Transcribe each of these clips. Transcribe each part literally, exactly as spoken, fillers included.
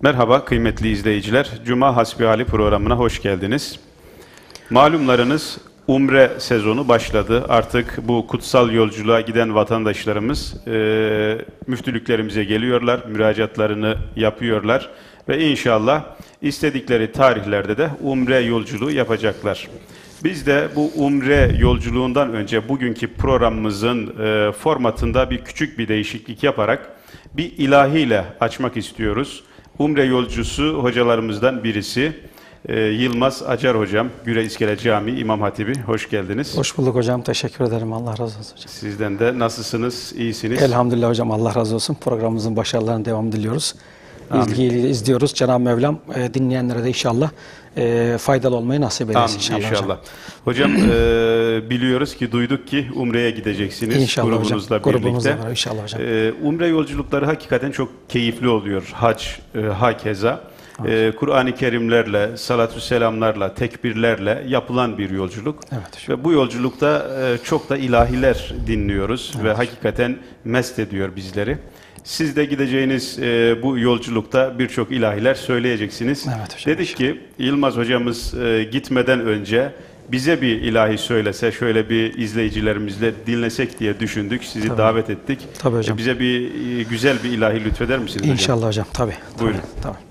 Merhaba kıymetli izleyiciler. Cuma Hasbihali programına hoş geldiniz. Malumlarınız Umre sezonu başladı. Artık bu kutsal yolculuğa giden vatandaşlarımız e, müftülüklerimize geliyorlar, müracaatlarını yapıyorlar ve inşallah istedikleri tarihlerde de Umre yolculuğu yapacaklar. Biz de bu Umre yolculuğundan önce bugünkü programımızın e, formatında bir küçük bir değişiklik yaparak bir ilahiyle açmak istiyoruz. Umre yolcusu hocalarımızdan birisi e, Yılmaz Acar Hocam, Güre İskele Camii İmam Hatibi. Hoş geldiniz. Hoş bulduk hocam. Teşekkür ederim. Allah razı olsun hocam. Sizden de nasılsınız? İyisiniz? Elhamdülillah hocam. Allah razı olsun. Programımızın başarılarına devam diliyoruz. İlgiyle izliyoruz. Cenab-ı Mevlam e, dinleyenlere de inşallah e, faydalı olmayı nasip eylesin inşallah, inşallah. Hocam, hocam e, biliyoruz ki, duyduk ki Umre'ye gideceksiniz İnşallah grubunuzla hocam. birlikte. Grubumuzla var inşallah hocam. E, Umre yolculukları hakikaten çok keyifli oluyor. Hac, e, hakeza. E, Kur'an-ı Kerimlerle, salatü selamlarla, tekbirlerle yapılan bir yolculuk. Evet, ve bu yolculukta e, çok da ilahiler dinliyoruz evet. ve hakikaten mest ediyor bizleri. Siz de gideceğiniz e, bu yolculukta birçok ilahiler söyleyeceksiniz. Evet hocam, Dedik ki Yılmaz hocamız e, gitmeden önce bize bir ilahi söylese, şöyle bir izleyicilerimizle dinlesek diye düşündük. Sizi Tabii. davet ettik. Tabii hocam. E, bize bir e, güzel bir ilahi lütfeder misiniz İnşallah hocam? hocam. Tabii. Buyurun. Tabii, tabii.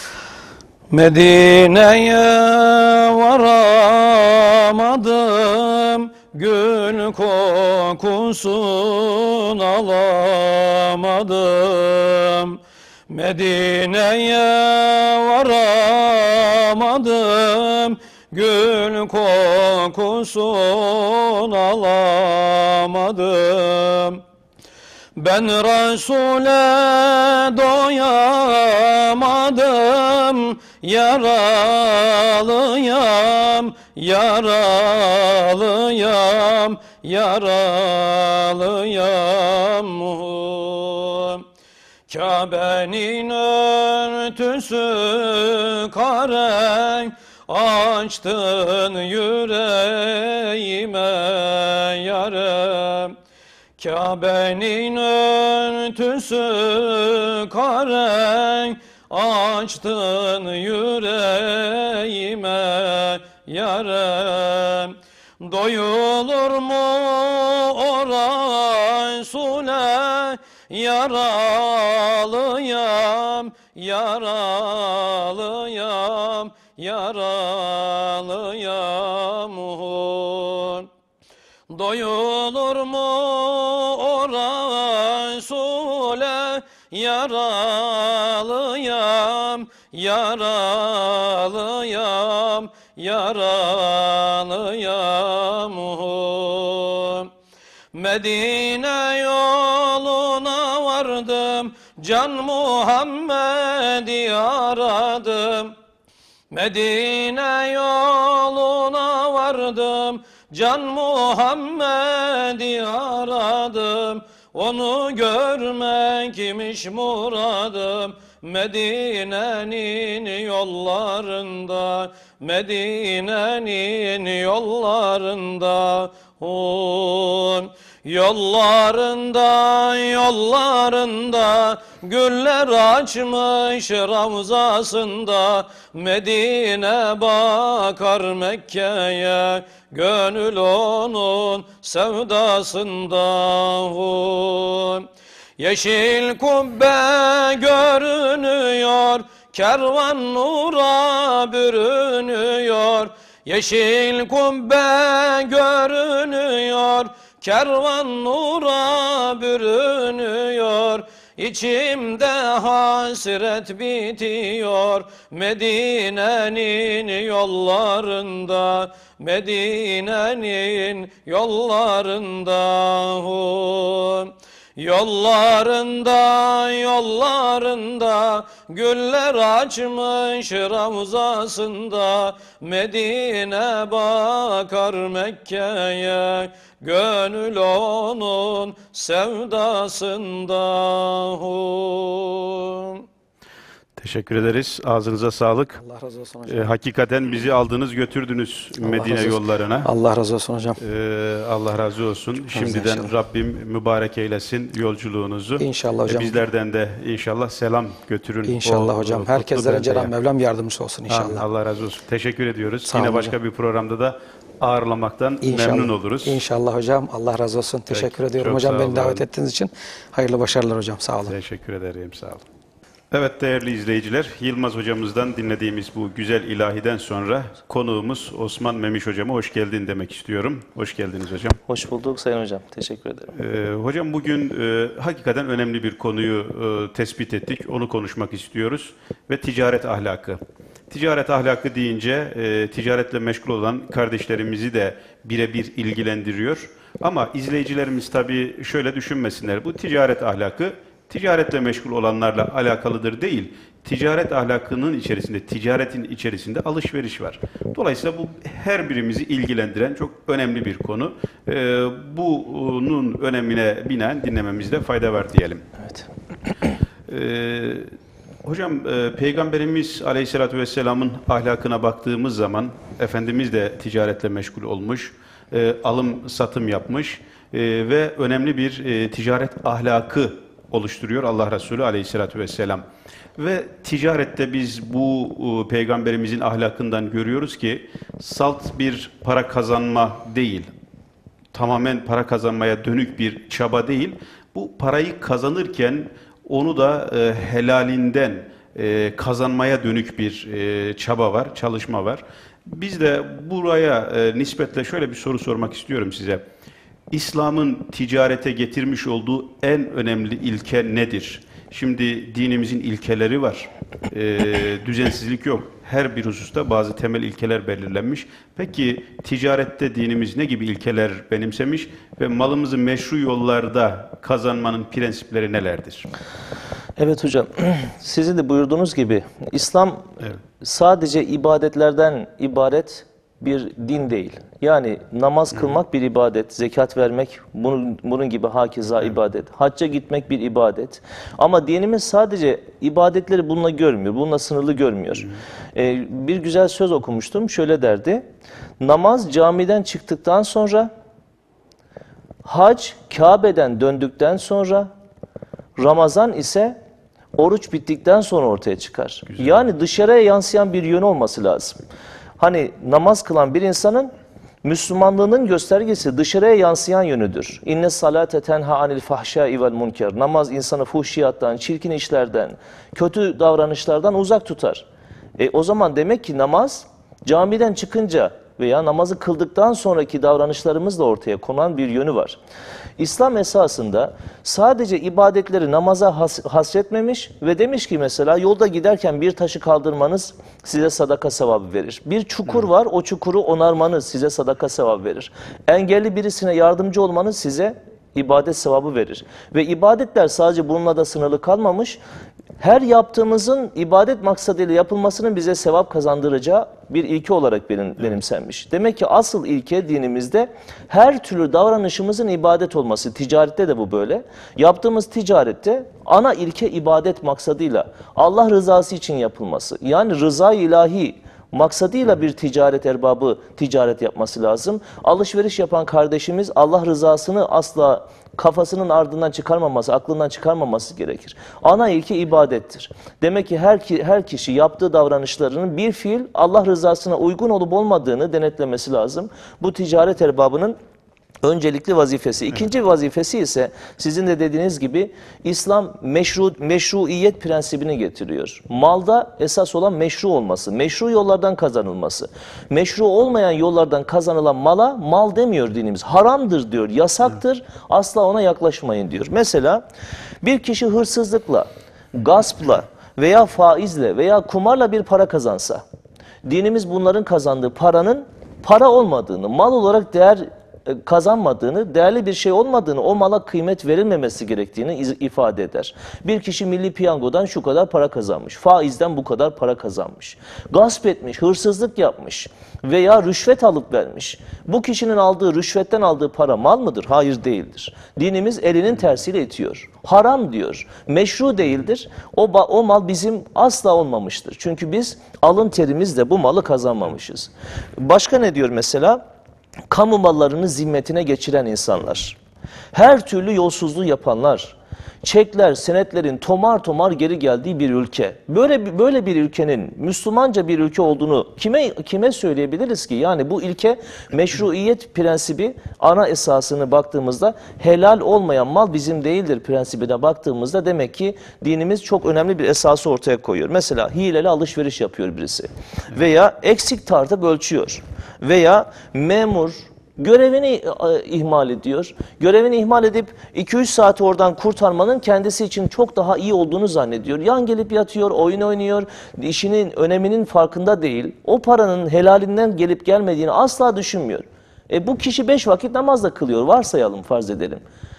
Medine'ye varamadım, gül kokusun alamadım. Medine'ye varamadım, gül kokusun alamadım. Ben Resul'e doyamadım, yaralıyam, yaralıyam, yaralıyam. Kabe'nin örtüsü kare, açtın yüreğime yâre. Kabe'nin örtüsü kare, açtın yüreğime yâre. Doyulur mu o Resul'e, yaralıyam, yaralıyam, yaralıyam. Doyulur mu o Resul'e, yaralıyam, yaralıyam, yaralıyam. Medine yoluna vardım, Can Muhammed'i aradım. Medine yoluna vardım, Can Muhammed'i aradım. Onu görmek imiş muradım. Medine'nin yollarında, Medine'nin yollarında, hun. Yollarında, yollarında, güller açmış ravzasında. Medine bakar Mekke'ye, gönül onun sevdasında. Yeşil kubbe görünüyor, kervan nura bürünüyor. Yeşil kubbe görünüyor, kervan nura bürünüyor. İçimde hasret bitiyor, Medine'nin yollarında, Medine'nin yollarında. Yollarında, yollarında, güller açmış ravzasında. Medine bakar Mekke'ye, gönül onun sevdasında. Teşekkür ederiz. Ağzınıza sağlık. Allah razı olsun hocam. Ee, hakikaten bizi aldınız götürdünüz Allah Medine razı olsun. yollarına. Allah razı olsun hocam. Ee, Allah razı olsun. Şimdiden inşallah. Rabbim mübarek eylesin yolculuğunuzu. İnşallah hocam. Ee, bizlerden de inşallah selam götürün. İnşallah o, hocam. o kutlu Herkeslere beldeye. Cenab-ı Mevlam yardımcısı olsun Amin. inşallah. Allah razı olsun. Teşekkür ediyoruz. Sağ Yine olun başka hocam. bir programda da ağırlamaktan İnşallah. memnun oluruz. İnşallah hocam. Allah razı olsun. Teşekkür ediyorum çok hocam sağ beni olun. davet ettiğiniz için. Hayırlı başarılar hocam. Sağ olun. Teşekkür ederim. Sağ olun. Evet değerli izleyiciler, Yılmaz hocamızdan dinlediğimiz bu güzel ilahiden sonra konuğumuz Osman Memiş hocama hoş geldin demek istiyorum. Hoş geldiniz hocam. Hoş bulduk Sayın Hocam. Teşekkür ederim. Ee, hocam bugün e, hakikaten önemli bir konuyu e, tespit ettik. Onu konuşmak istiyoruz. Ve ticaret ahlakı. Ticaret ahlakı deyince e, ticaretle meşgul olan kardeşlerimizi de birebir ilgilendiriyor. Ama izleyicilerimiz tabii şöyle düşünmesinler. Bu ticaret ahlakı ticaretle meşgul olanlarla alakalıdır değil. Ticaret ahlakının içerisinde, ticaretin içerisinde alışveriş var. Dolayısıyla bu her birimizi ilgilendiren çok önemli bir konu. Ee, bunun önemine binaen dinlememizde fayda var diyelim. Evet. Ee, hocam e, Peygamberimiz Aleyhisselatü Vesselam'ın ahlakına baktığımız zaman Efendimiz de ticaretle meşgul olmuş, e, alım satım yapmış e, ve önemli bir e, ticaret ahlakı oluşturuyor Allah Resulü Aleyhisselatü Vesselam. Ve ticarette biz bu e, Peygamberimizin ahlakından görüyoruz ki salt bir para kazanma değil, tamamen para kazanmaya dönük bir çaba değil, bu parayı kazanırken onu da e, helalinden e, kazanmaya dönük bir e, çaba var, çalışma var. Biz de buraya e, nispetle şöyle bir soru sormak istiyorum size. İslam'ın ticarete getirmiş olduğu en önemli ilke nedir? Şimdi dinimizin ilkeleri var. E, düzensizlik yok. Her bir hususta bazı temel ilkeler belirlenmiş. Peki ticarette dinimiz ne gibi ilkeler benimsemiş ve malımızı meşru yollarda kazanmanın prensipleri nelerdir? Evet hocam. Sizin de buyurduğunuz gibi İslam Evet. sadece ibadetlerden ibaret bir din değil. Yani namaz kılmak bir ibadet, zekat vermek bunun, bunun gibi hakeza ibadet, hacca gitmek bir ibadet. Ama dinimiz sadece ibadetleri bununla görmüyor, bununla sınırlı görmüyor. Ee, bir güzel söz okumuştum, şöyle derdi: namaz camiden çıktıktan sonra, hac Kabe'den döndükten sonra, Ramazan ise oruç bittikten sonra ortaya çıkar. Güzel. Yani dışarıya yansıyan bir yönü olması lazım. Hani namaz kılan bir insanın Müslümanlığının göstergesi dışarıya yansıyan yönüdür. İnne salate tenha anil fahşai vel munker. Namaz insanı fuhşiyattan, çirkin işlerden, kötü davranışlardan uzak tutar. E, o zaman demek ki namaz camiden çıkınca veya namazı kıldıktan sonraki davranışlarımızla ortaya konan bir yönü var. İslam esasında sadece ibadetleri namaza has hasretmemiş ve demiş ki mesela yolda giderken bir taşı kaldırmanız size sadaka sevabı verir. Bir çukur var, o çukuru onarmanız size sadaka sevabı verir. Engelli birisine yardımcı olmanız size ibadet sevabı verir. Ve ibadetler sadece bununla da sınırlı kalmamış, her yaptığımızın ibadet maksadıyla yapılmasının bize sevap kazandıracağı bir ilke olarak benim, benimsenmiş. Demek ki asıl ilke dinimizde her türlü davranışımızın ibadet olması. Ticarette de bu böyle. Yaptığımız ticarette ana ilke ibadet maksadıyla Allah rızası için yapılması. Yani rıza-i ilahi maksadıyla bir ticaret erbabı ticaret yapması lazım. Alışveriş yapan kardeşimiz Allah rızasını asla kafasının ardından çıkarmaması, aklından çıkarmaması gerekir. Ana ilke ibadettir. Demek ki her, ki her kişi yaptığı davranışlarının bir fiil Allah rızasına uygun olup olmadığını denetlemesi lazım. Bu ticaret erbabının öncelikli vazifesi. İkinci evet. vazifesi ise sizin de dediğiniz gibi İslam meşru, meşruiyet prensibini getiriyor. Malda esas olan meşru olması, meşru yollardan kazanılması. Meşru olmayan yollardan kazanılan mala mal demiyor dinimiz. Haramdır diyor, yasaktır, evet. asla ona yaklaşmayın diyor. Mesela bir kişi hırsızlıkla, gaspla veya faizle veya kumarla bir para kazansa, dinimiz bunların kazandığı paranın para olmadığını, mal olarak değer e, kazanmadığını, değerli bir şey olmadığını, o mala kıymet verilmemesi gerektiğini iz- ifade eder. Bir kişi milli piyangodan şu kadar para kazanmış, faizden bu kadar para kazanmış, gasp etmiş, hırsızlık yapmış veya rüşvet alıp vermiş. Bu kişinin aldığı, rüşvetten aldığı para mal mıdır? Hayır, değildir. Dinimiz elinin tersiyle itiyor. Haram diyor. Meşru değildir. O, ba- o mal bizim asla olmamıştır. Çünkü biz alın terimizle bu malı kazanmamışız. Başka ne diyor mesela? Kamu mallarını zimmetine geçiren insanlar, her türlü yolsuzluğu yapanlar, çekler, senetlerin tomar tomar geri geldiği bir ülke. Böyle böyle bir ülkenin Müslümanca bir ülke olduğunu kime kime söyleyebiliriz ki? Yani bu ilke meşruiyet prensibi ana esasını baktığımızda helal olmayan mal bizim değildir prensibine baktığımızda demek ki dinimiz çok önemli bir esası ortaya koyuyor. Mesela hileli alışveriş yapıyor birisi veya eksik tartıp ölçüyor veya memur görevini e, ihmal ediyor. Görevini ihmal edip iki üç saati oradan kurtarmanın kendisi için çok daha iyi olduğunu zannediyor. Yan gelip yatıyor, oyun oynuyor, işinin öneminin farkında değil. O paranın helalinden gelip gelmediğini asla düşünmüyor. E bu kişi beş vakit namaz da kılıyor, varsayalım, farz edelim.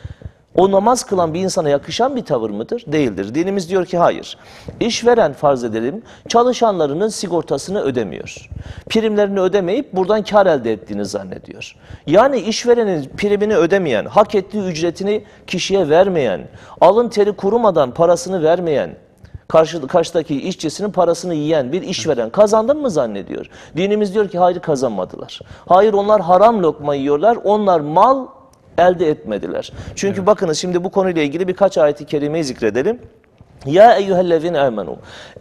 O namaz kılan bir insana yakışan bir tavır mıdır? Değildir. Dinimiz diyor ki hayır. İşveren, farz edelim, çalışanlarının sigortasını ödemiyor. Primlerini ödemeyip buradan kar elde ettiğini zannediyor. Yani işverenin primini ödemeyen, hak ettiği ücretini kişiye vermeyen, alın teri kurumadan parasını vermeyen, karşı, karşıdaki işçisinin parasını yiyen bir işveren kazandın mı zannediyor? Dinimiz diyor ki hayır, kazanmadılar. Hayır, onlar haram lokma yiyorlar. Onlar mal elde etmediler. Çünkü evet, bakınız şimdi bu konuyla ilgili birkaç ayet-i kerimeyi zikredelim. Ya eyyühellezine amenu.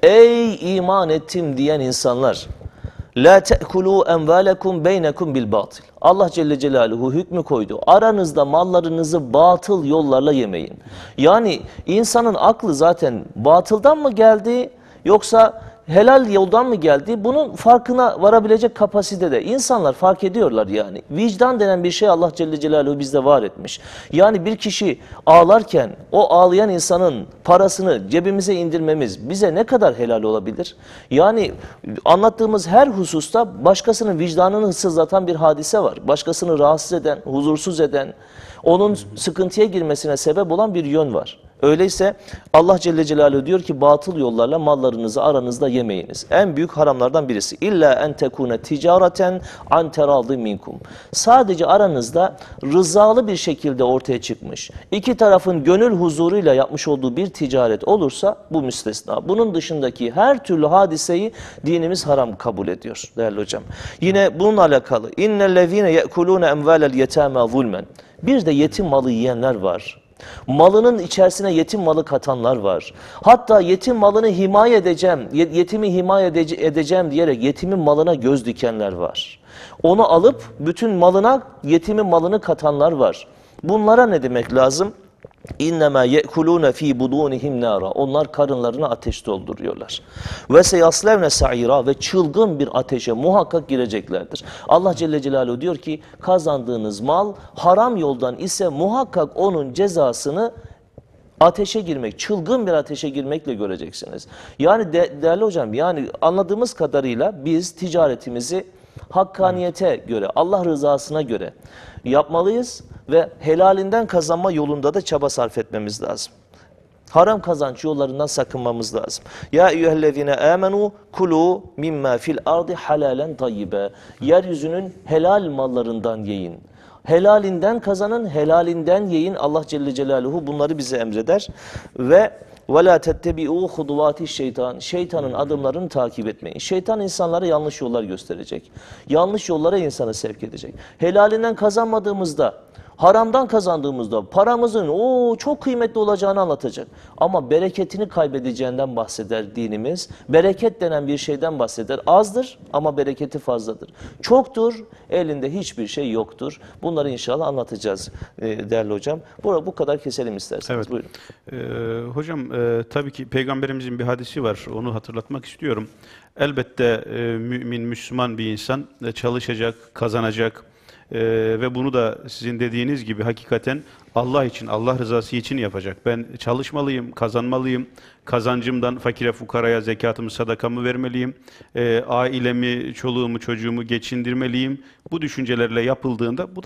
Ey iman ettim diyen insanlar. La te'kulu envalekum beynekum bil batil. Allah Celle Celaluhu hükmü koydu. Aranızda mallarınızı batıl yollarla yemeyin. Yani insanın aklı zaten batıldan mı geldi yoksa helal yoldan mı geldi? Bunun farkına varabilecek kapasitede. İnsanlar fark ediyorlar yani. Vicdan denen bir şey Allah Celle Celaluhu bizde var etmiş. Yani bir kişi ağlarken o ağlayan insanın parasını cebimize indirmemiz bize ne kadar helal olabilir? Yani anlattığımız her hususta başkasının vicdanını sızlatan bir hadise var. Başkasını rahatsız eden, huzursuz eden, onun sıkıntıya girmesine sebep olan bir yön var. Öyleyse Allah Celle Celaluhu diyor ki batıl yollarla mallarınızı aranızda yemeyiniz. En büyük haramlardan birisi. İlla en tekune ticareten an teradî minkum. Sadece aranızda rızalı bir şekilde ortaya çıkmış, iki tarafın gönül huzuruyla yapmış olduğu bir ticaret olursa bu müstesna. Bunun dışındaki her türlü hadiseyi dinimiz haram kabul ediyor değerli hocam. Yine bununla alakalı. İnnellezîne ye'kulûne emvâlel yetâmâ zulmen. Bir de yetim malı yiyenler var. Malının içerisine yetim malı katanlar var. Hatta yetim malını himaye edeceğim, yetimi himaye edeceğim diyerek yetimin malına göz dikenler var. Onu alıp bütün malına yetimin malını katanlar var. Bunlara ne demek lazım? İnnemâ ye'kulûne fî budûnihim nâra. Onlar karınlarına ateş dolduruyorlar. Ve seyaslevne sa'ira ve çılgın bir ateşe muhakkak gireceklerdir. Allah Celle Celaluhu diyor ki kazandığınız mal haram yoldan ise muhakkak onun cezasını ateşe girmek, çılgın bir ateşe girmekle göreceksiniz. Yani de, değerli hocam, yani anladığımız kadarıyla biz ticaretimizi hakkaniyete göre, Allah rızasına göre yapmalıyız ve helalinden kazanma yolunda da çaba sarf etmemiz lazım. Haram kazanç yollarından sakınmamız lazım. Ya eyyühellezine amenu kulu mimma fil ardi halalen tayyibe. Yeryüzünün helal mallarından yiyin. Helalinden kazanın, helalinden yiyin. Allah Celle Celaluhu bunları bize emreder. Ve وَلَا تَتَّبِعُوا خُضُوَاتِ şeytan. Şeytanın adımlarını takip etmeyin. Şeytan insanlara yanlış yollar gösterecek. Yanlış yollara insanı sevk edecek. Helalinden kazanmadığımızda, haramdan kazandığımızda paramızın o çok kıymetli olacağını anlatacak. Ama bereketini kaybedeceğinden bahseder dinimiz. Bereket denen bir şeyden bahseder. Azdır ama bereketi fazladır. Çoktur, elinde hiçbir şey yoktur. Bunları inşallah anlatacağız e, değerli hocam. Bu, bu kadar keselim isterseniz. Evet. Buyurun. Ee, hocam e, tabii ki Peygamberimizin bir hadisi var. Onu hatırlatmak istiyorum. Elbette e, mümin, Müslüman bir insan e, çalışacak, kazanacak. Ee, ve bunu da sizin dediğiniz gibi hakikaten Allah için, Allah rızası için yapacak. Ben çalışmalıyım, kazanmalıyım, kazancımdan fakire fukaraya zekatımı, sadakamı vermeliyim, ee, ailemi, çoluğumu, çocuğumu geçindirmeliyim. Bu düşüncelerle yapıldığında bu da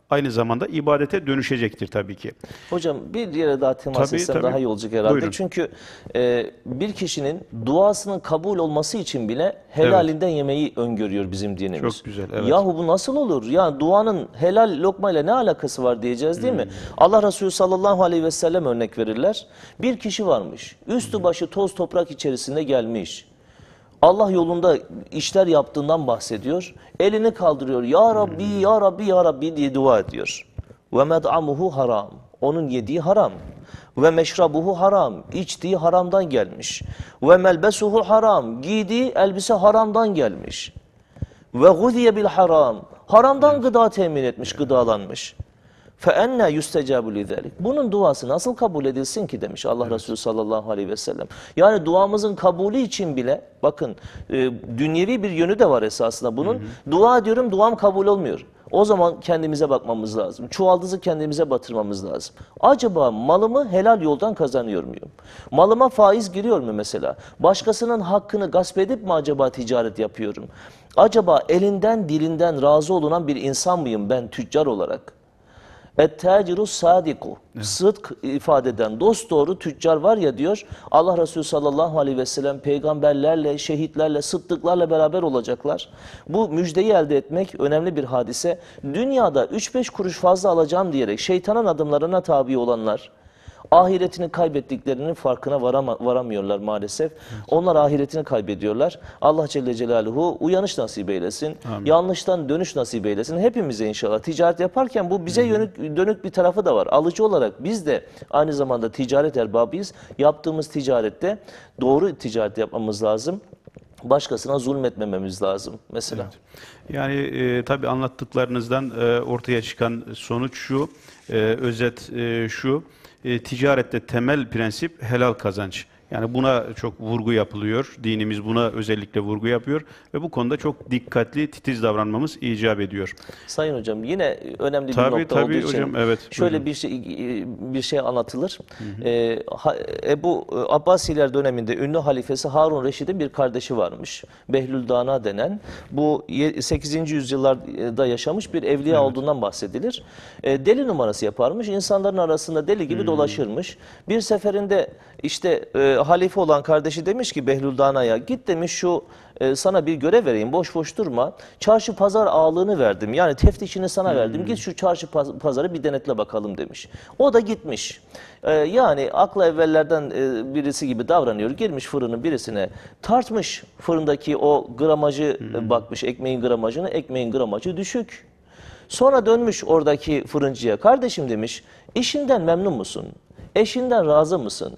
aynı zamanda ibadete dönüşecektir tabii ki. Hocam bir yere daha temas Tabii, etsem tabii. daha iyi olacak herhalde. Buyurun. Çünkü e, bir kişinin duasının kabul olması için bile helalinden yemeği öngörüyor bizim dinimiz. Çok güzel, evet. Yahu bu nasıl olur? Yani duanın helal lokmayla ne alakası var diyeceğiz değil mi? Hmm. Allah Resulü sallallahu aleyhi ve sellem örnek verirler. Bir kişi varmış. Üstü başı toz toprak içerisinde gelmiş. Allah yolunda işler yaptığından bahsediyor. Elini kaldırıyor. Ya Rabbi, Ya Rabbi, Ya Rabbi diye dua ediyor. Ve med'amuhu haram. Onun yediği haram. Ve meşrabuhu haram. İçtiği haramdan gelmiş. Ve melbesuhu haram. Giydiği elbise haramdan gelmiş. Ve guziye bil haram. Haramdan gıda temin etmiş, gıdalanmış. فَاَنَّا يُسْتَجَابُ لِذَٰلِكَ Bunun duası nasıl kabul edilsin ki demiş Allah evet. Resulü sallallahu aleyhi ve sellem. Yani duamızın kabulü için bile bakın e, dünyevi bir yönü de var esasında bunun. Hı hı. Dua ediyorum, duam kabul olmuyor. O zaman kendimize bakmamız lazım. Çuvaldızı kendimize batırmamız lazım. Acaba malımı helal yoldan kazanıyor muyum? Malıma faiz giriyor mu mesela? Başkasının hakkını gasp edip mi acaba ticaret yapıyorum? Acaba elinden dilinden razı olunan bir insan mıyım ben tüccar olarak? Et-tâciru sâdiku. Sıdk ifade eden dosdoğru tüccar var ya diyor. Allah Resulü sallallahu aleyhi ve sellem peygamberlerle, şehitlerle, sıddıklarla beraber olacaklar. Bu müjdeyi elde etmek önemli bir hadise. Dünyada üç beş kuruş fazla alacağım diyerek şeytanın adımlarına tabi olanlar, ahiretini kaybettiklerinin farkına varama, varamıyorlar maalesef. Evet. Onlar ahiretini kaybediyorlar. Allah Celle Celaluhu uyanış nasip eylesin. Amin. Yanlıştan dönüş nasip eylesin. Hepimize inşallah ticaret yaparken bu bize yönük, dönük bir tarafı da var. Alıcı olarak biz de aynı zamanda ticaret erbabıyız. Yaptığımız ticarette doğru ticaret yapmamız lazım. Başkasına zulmetmememiz lazım mesela. Evet. Yani e, tabii anlattıklarınızdan e, ortaya çıkan sonuç şu, e, özet e, şu. E, ticarette temel prensip helal kazanç. Yani buna çok vurgu yapılıyor. Dinimiz buna özellikle vurgu yapıyor ve bu konuda çok dikkatli, titiz davranmamız icap ediyor. Sayın hocam yine önemli bir tabii, nokta tabii olduğu için hocam, evet, şöyle buyurun. bir şey bir şey anlatılır. Hı hı. Ee, Ebu Abbasiler döneminde ünlü halifesi Harun Reşid'in bir kardeşi varmış. Behlül Dana denen. Bu sekizinci yüzyıllarda yaşamış bir evliya evet. olduğundan bahsedilir. E, deli numarası yaparmış. İnsanların arasında deli gibi hı. dolaşırmış. Bir seferinde işte e, halife olan kardeşi demiş ki Behlül Dana'ya git demiş şu e, sana bir görev vereyim boş boş durma. Çarşı pazar ağalığını verdim yani teftişini sana hmm. verdim git şu çarşı pazarı bir denetle bakalım demiş. O da gitmiş. E, yani akla evvellerden e, birisi gibi davranıyor. Girmiş fırının birisine tartmış fırındaki o gramajı hmm. bakmış ekmeğin gramajını ekmeğin gramajı düşük. Sonra dönmüş oradaki fırıncıya kardeşim demiş işinden memnun musun? Eşinden razı mısın?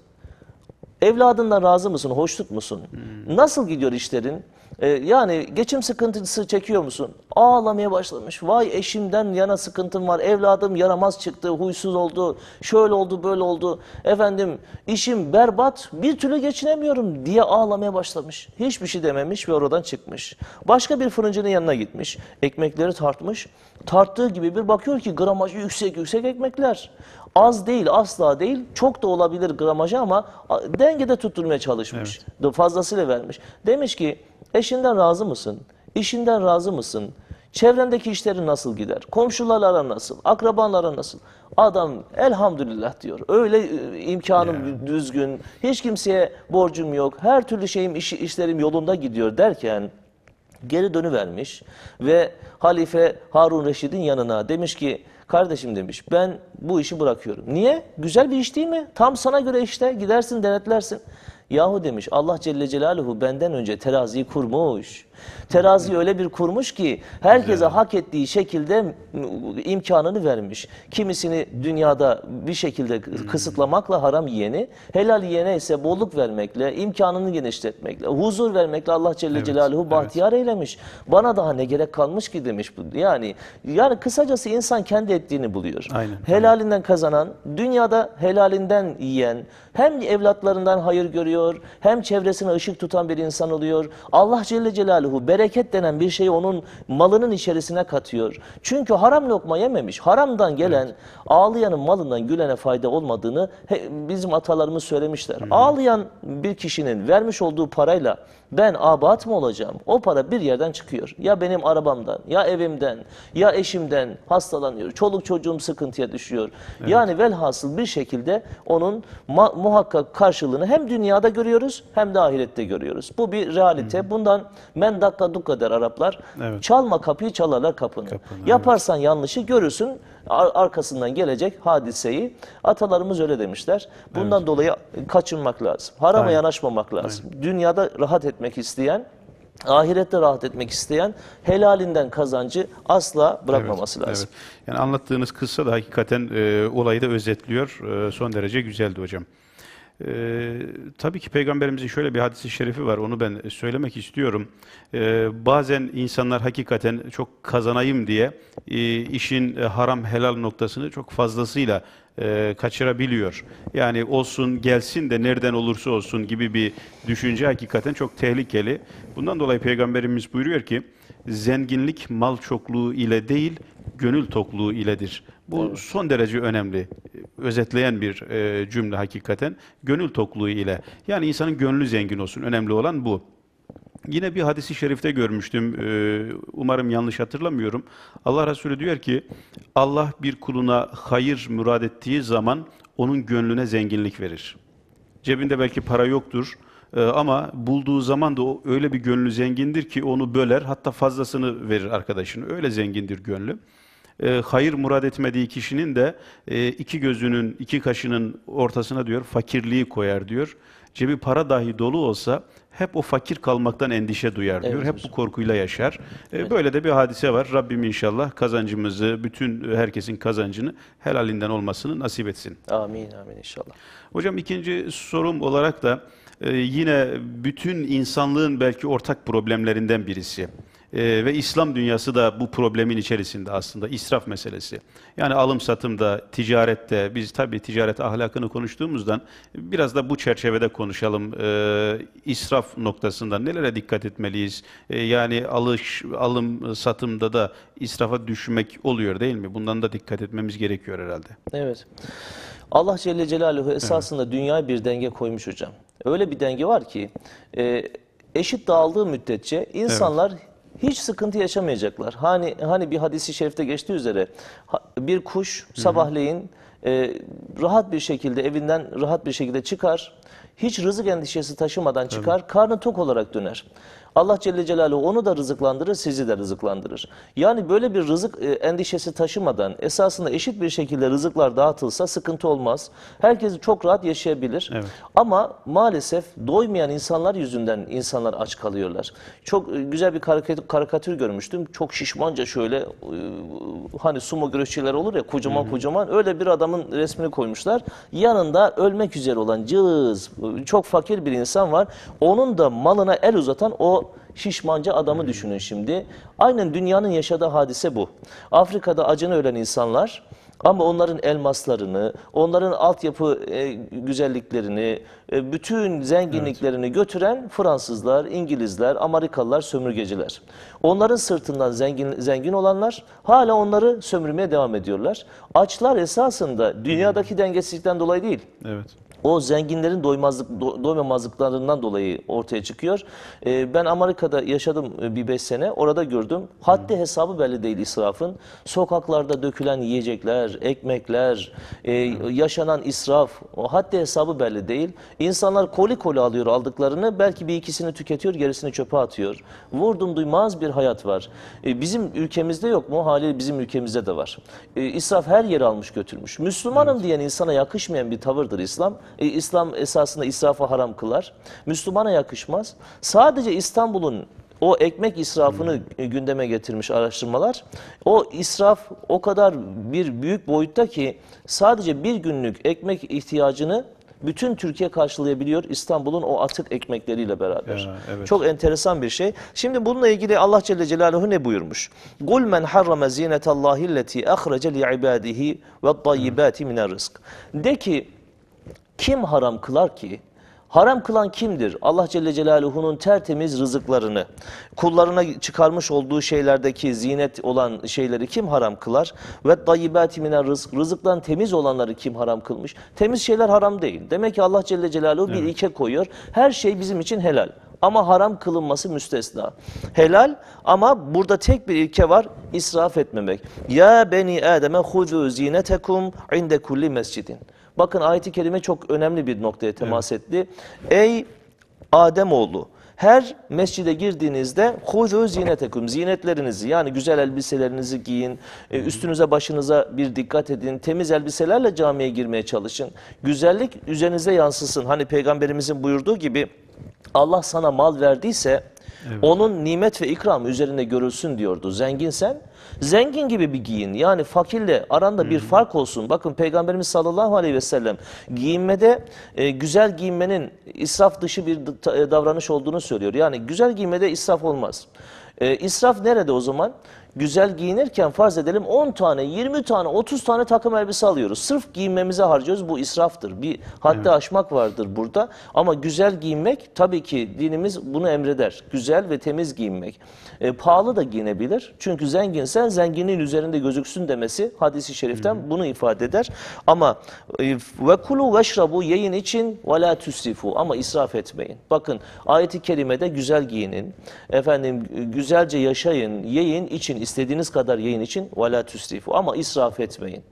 Evladından razı mısın, hoşnut musun? Hmm. Nasıl gidiyor işlerin? Ee, yani geçim sıkıntısı çekiyor musun? Ağlamaya başlamış. Vay eşimden yana sıkıntım var. Evladım yaramaz çıktı, huysuz oldu. Şöyle oldu, böyle oldu. Efendim işim berbat, bir türlü geçinemiyorum diye ağlamaya başlamış. Hiçbir şey dememiş ve oradan çıkmış. Başka bir fırıncının yanına gitmiş. Ekmekleri tartmış. Tarttığı gibi bir bakıyor ki gramajı yüksek yüksek ekmekler. Az değil, asla değil. Çok da olabilir gramajı ama dengede tutturmaya çalışmış. Evet. Fazlasıyla vermiş. Demiş ki eşinden razı mısın? İşinden razı mısın? Çevrendeki işlerin nasıl gider? Komşularla nasıl? Akrabalara nasıl? Adam elhamdülillah diyor. Öyle imkanım yeah. düzgün. Hiç kimseye borcum yok. Her türlü şeyim, iş, işlerim yolunda gidiyor derken geri dönüvermiş ve halife Harun Reşid'in yanına demiş ki kardeşim demiş ben bu işi bırakıyorum. Niye? Güzel bir iş değil mi? Tam sana göre işte gidersin denetlersin. Yahu demiş Allah Celle Celaluhu benden önce teraziyi kurmuş. Teraziyi öyle bir kurmuş ki herkese hak ettiği şekilde imkanını vermiş. Kimisini dünyada bir şekilde kısıtlamakla haram yiyeni, helal yiyene ise bolluk vermekle, imkanını genişletmekle, huzur vermekle Allah Celle evet, Celaluhu bahtiyar evet. eylemiş. Bana daha ne gerek kalmış ki demiş. Yani yani kısacası insan kendi ettiğini buluyor. Aynen, helalinden aynen. kazanan, dünyada helalinden yiyen, hem evlatlarından hayır görüyor, hem çevresine ışık tutan bir insan oluyor. Allah Celle Celaluhu Celaluhu bereket denen bir şeyi onun malının içerisine katıyor. Çünkü haram lokma yememiş. Haramdan gelen evet. ağlayanın malından gülene fayda olmadığını he, bizim atalarımız söylemişler. Hı hı. Ağlayan bir kişinin vermiş olduğu parayla ben abat mı olacağım? O para bir yerden çıkıyor. Ya benim arabamdan, ya evimden, ya eşimden hastalanıyor. Çoluk çocuğum sıkıntıya düşüyor. Evet. Yani velhasıl bir şekilde onun muhakkak karşılığını hem dünyada görüyoruz hem de ahirette görüyoruz. Bu bir realite. Hı. Bundan men dakka dukka der Araplar. Evet. Çalma kapıyı, çalarlar kapını. kapını Yaparsan evet. yanlışı görürsün. Ar arkasından gelecek hadiseyi. Atalarımız öyle demişler. Bundan evet. dolayı kaçınmak lazım. Harama Aynen. yanaşmamak lazım. Aynen. Dünyada rahat etmek isteyen, ahirette rahat etmek isteyen helalinden kazancı asla bırakmaması evet, lazım. Evet. Yani anlattığınız kıssa da hakikaten e, olayı da özetliyor. E, son derece güzeldi hocam. Ee, tabii ki Peygamberimizin şöyle bir hadisi şerifi var, onu ben söylemek istiyorum. Ee, bazen insanlar hakikaten çok kazanayım diye e, işin e, haram helal noktasını çok fazlasıyla e, kaçırabiliyor. Yani olsun gelsin de nereden olursa olsun gibi bir düşünce hakikaten çok tehlikeli. Bundan dolayı Peygamberimiz buyuruyor ki, zenginlik mal çokluğu ile değil, gönül tokluğu iledir. Bu evet. son derece önemli, özetleyen bir e, cümle hakikaten. Gönül tokluğu ile. Yani insanın gönlü zengin olsun. Önemli olan bu. Yine bir hadisi şerifte görmüştüm. E, umarım yanlış hatırlamıyorum. Allah Resulü diyor ki, Allah bir kuluna hayır murad ettiği zaman onun gönlüne zenginlik verir. Cebinde belki para yoktur. Ama bulduğu zaman da o öyle bir gönlü zengindir ki onu böler, hatta fazlasını verir arkadaşına. Öyle zengindir gönlü. E, hayır murad etmediği kişinin de e, iki gözünün, iki kaşının ortasına diyor fakirliği koyar diyor. Cebi para dahi dolu olsa hep o fakir kalmaktan endişe duyar diyor. Evet, hep hocam. Bu korkuyla yaşar. E, evet. Böyle de bir hadise var. Rabbim inşallah kazancımızı, bütün herkesin kazancını helalinden olmasını nasip etsin. Amin, amin inşallah. Hocam ikinci sorum olarak da e, yine bütün insanlığın belki ortak problemlerinden birisi. Ee, ve İslam dünyası da bu problemin içerisinde aslında, israf meselesi. Yani alım satımda, ticarette, biz tabii ticaret ahlakını konuştuğumuzdan biraz da bu çerçevede konuşalım. Ee, israf noktasında nelere dikkat etmeliyiz? Ee, yani alış, alım satımda da israfa düşmek oluyor değil mi? Bundan da dikkat etmemiz gerekiyor herhalde. Evet. Allah Celle Celaluhu esasında evet. dünyaya bir denge koymuş hocam. Öyle bir denge var ki e, eşit dağıldığı müddetçe insanlar evet. hiç sıkıntı yaşamayacaklar. Hani hani bir hadisi şerifte geçtiği üzere bir kuş sabahleyin e, rahat bir şekilde evinden rahat bir şekilde çıkar. Hiç rızık endişesi taşımadan çıkar. Tabii. Karnı tok olarak döner. Allah Celle Celaluhu onu da rızıklandırır, sizi de rızıklandırır. Yani böyle bir rızık e, endişesi taşımadan esasında eşit bir şekilde rızıklar dağıtılsa sıkıntı olmaz. Herkes çok rahat yaşayabilir. Evet. Ama maalesef doymayan insanlar yüzünden insanlar aç kalıyorlar. Çok e, güzel bir karikatür, karikatür görmüştüm. Çok şişmanca şöyle e, hani sumo güreşçiler olur ya kocaman Hı -hı. kocaman öyle bir adamın resmini koymuşlar. Yanında ölmek üzere olan cılız, çok fakir bir insan var. Onun da malına el uzatan o şişmanca adamı hmm. düşünün şimdi. Aynen dünyanın yaşadığı hadise bu. Afrika'da acını ölen insanlar ama onların elmaslarını, onların altyapı e, güzelliklerini, e, bütün zenginliklerini evet. götüren Fransızlar, İngilizler, Amerikalılar, sömürgeciler. Onların sırtından zengin zengin olanlar hala onları sömürmeye devam ediyorlar. Açlar esasında dünyadaki hmm. dengesizlikten dolayı değil. Evet. O zenginlerin doymazlık, do, doymamazlıklarından dolayı ortaya çıkıyor. Ee, ben Amerika'da yaşadım bir beş sene. Orada gördüm. Haddi hesabı belli değil israfın. Sokaklarda dökülen yiyecekler, ekmekler, e, yaşanan israf. O haddi hesabı belli değil. İnsanlar koli koli alıyor aldıklarını. Belki bir ikisini tüketiyor, gerisini çöpe atıyor. Vurdum duymaz bir hayat var. E, bizim ülkemizde yok mu? Haliyle bizim ülkemizde de var. E, israf her yeri almış götürmüş. Müslümanım evet. diyen insana yakışmayan bir tavırdır İslam. E, İslam esasında israfı haram kılar. Müslümana yakışmaz. Sadece İstanbul'un o ekmek israfını hmm. gündeme getirmiş araştırmalar. O israf o kadar bir büyük boyutta ki sadece bir günlük ekmek ihtiyacını bütün Türkiye karşılayabiliyor İstanbul'un o atık ekmekleriyle beraber. Ya, evet. Çok enteresan bir şey. Şimdi bununla ilgili Allah Celle Celaluhu ne buyurmuş? قُلْ مَنْ حَرَّمَ زِينَةَ اللّٰهِ الَّتِي اَخْرَجَ لِعِبَادِهِ وَالطَّيِّبَاتِ مِنَ الرِّزْقِ. De ki kim haram kılar ki Haram kılan kimdir? Allah Celle Celaluhu'nun tertemiz rızıklarını, kullarına çıkarmış olduğu şeylerdeki zinet olan şeyleri kim haram kılar? Ve dayyibati miner rızk, rızıktan temiz olanları kim haram kılmış? Temiz şeyler haram değil. Demek ki Allah Celle Celaluhu bir ilke koyuyor. Her şey bizim için helal. Ama haram kılınması müstesna. Helal ama burada tek bir ilke var, israf etmemek. Ya beni Adem'e huzu zinetekum inde kulli mescidin. Bakın ayet-i kerime çok önemli bir noktaya temas evet. etti. Ey Ademoğlu, her mescide girdiğinizde huzu zinetekum, zinetlerinizi yani güzel elbiselerinizi giyin, üstünüze başınıza bir dikkat edin, temiz elbiselerle camiye girmeye çalışın. Güzellik üzerinize yansısın. Hani Peygamberimizin buyurduğu gibi Allah sana mal verdiyse evet. onun nimet ve ikramı üzerinde görülsün diyordu. Zenginsen zengin gibi bir giyin. Yani fakirle aranda bir fark olsun. Bakın Peygamberimiz sallallahu aleyhi ve sellem giyinmede e, güzel giyinmenin israf dışı bir davranış olduğunu söylüyor. Yani güzel giyinmede israf olmaz. E, israf nerede o zaman? Güzel giyinirken farz edelim on tane, yirmi tane, otuz tane takım elbise alıyoruz. Sırf giyinmemize harcıyoruz. Bu israftır. Bir haddi evet. aşmak vardır burada. Ama güzel giyinmek tabii ki dinimiz bunu emreder. Güzel ve temiz giyinmek. E, pahalı da giyinebilir. Çünkü zenginsen zenginin üzerinde gözüksün demesi hadis-i şeriften Hı. bunu ifade eder. Ama ve kulu veşrabu yiyin için ve la tusrifu ama israf etmeyin. Bakın ayet-i kerimede güzel giyinin. Efendim güzelce yaşayın, yiyin, için istediğiniz kadar yiyin için ve la tusrifu ama israf etmeyin.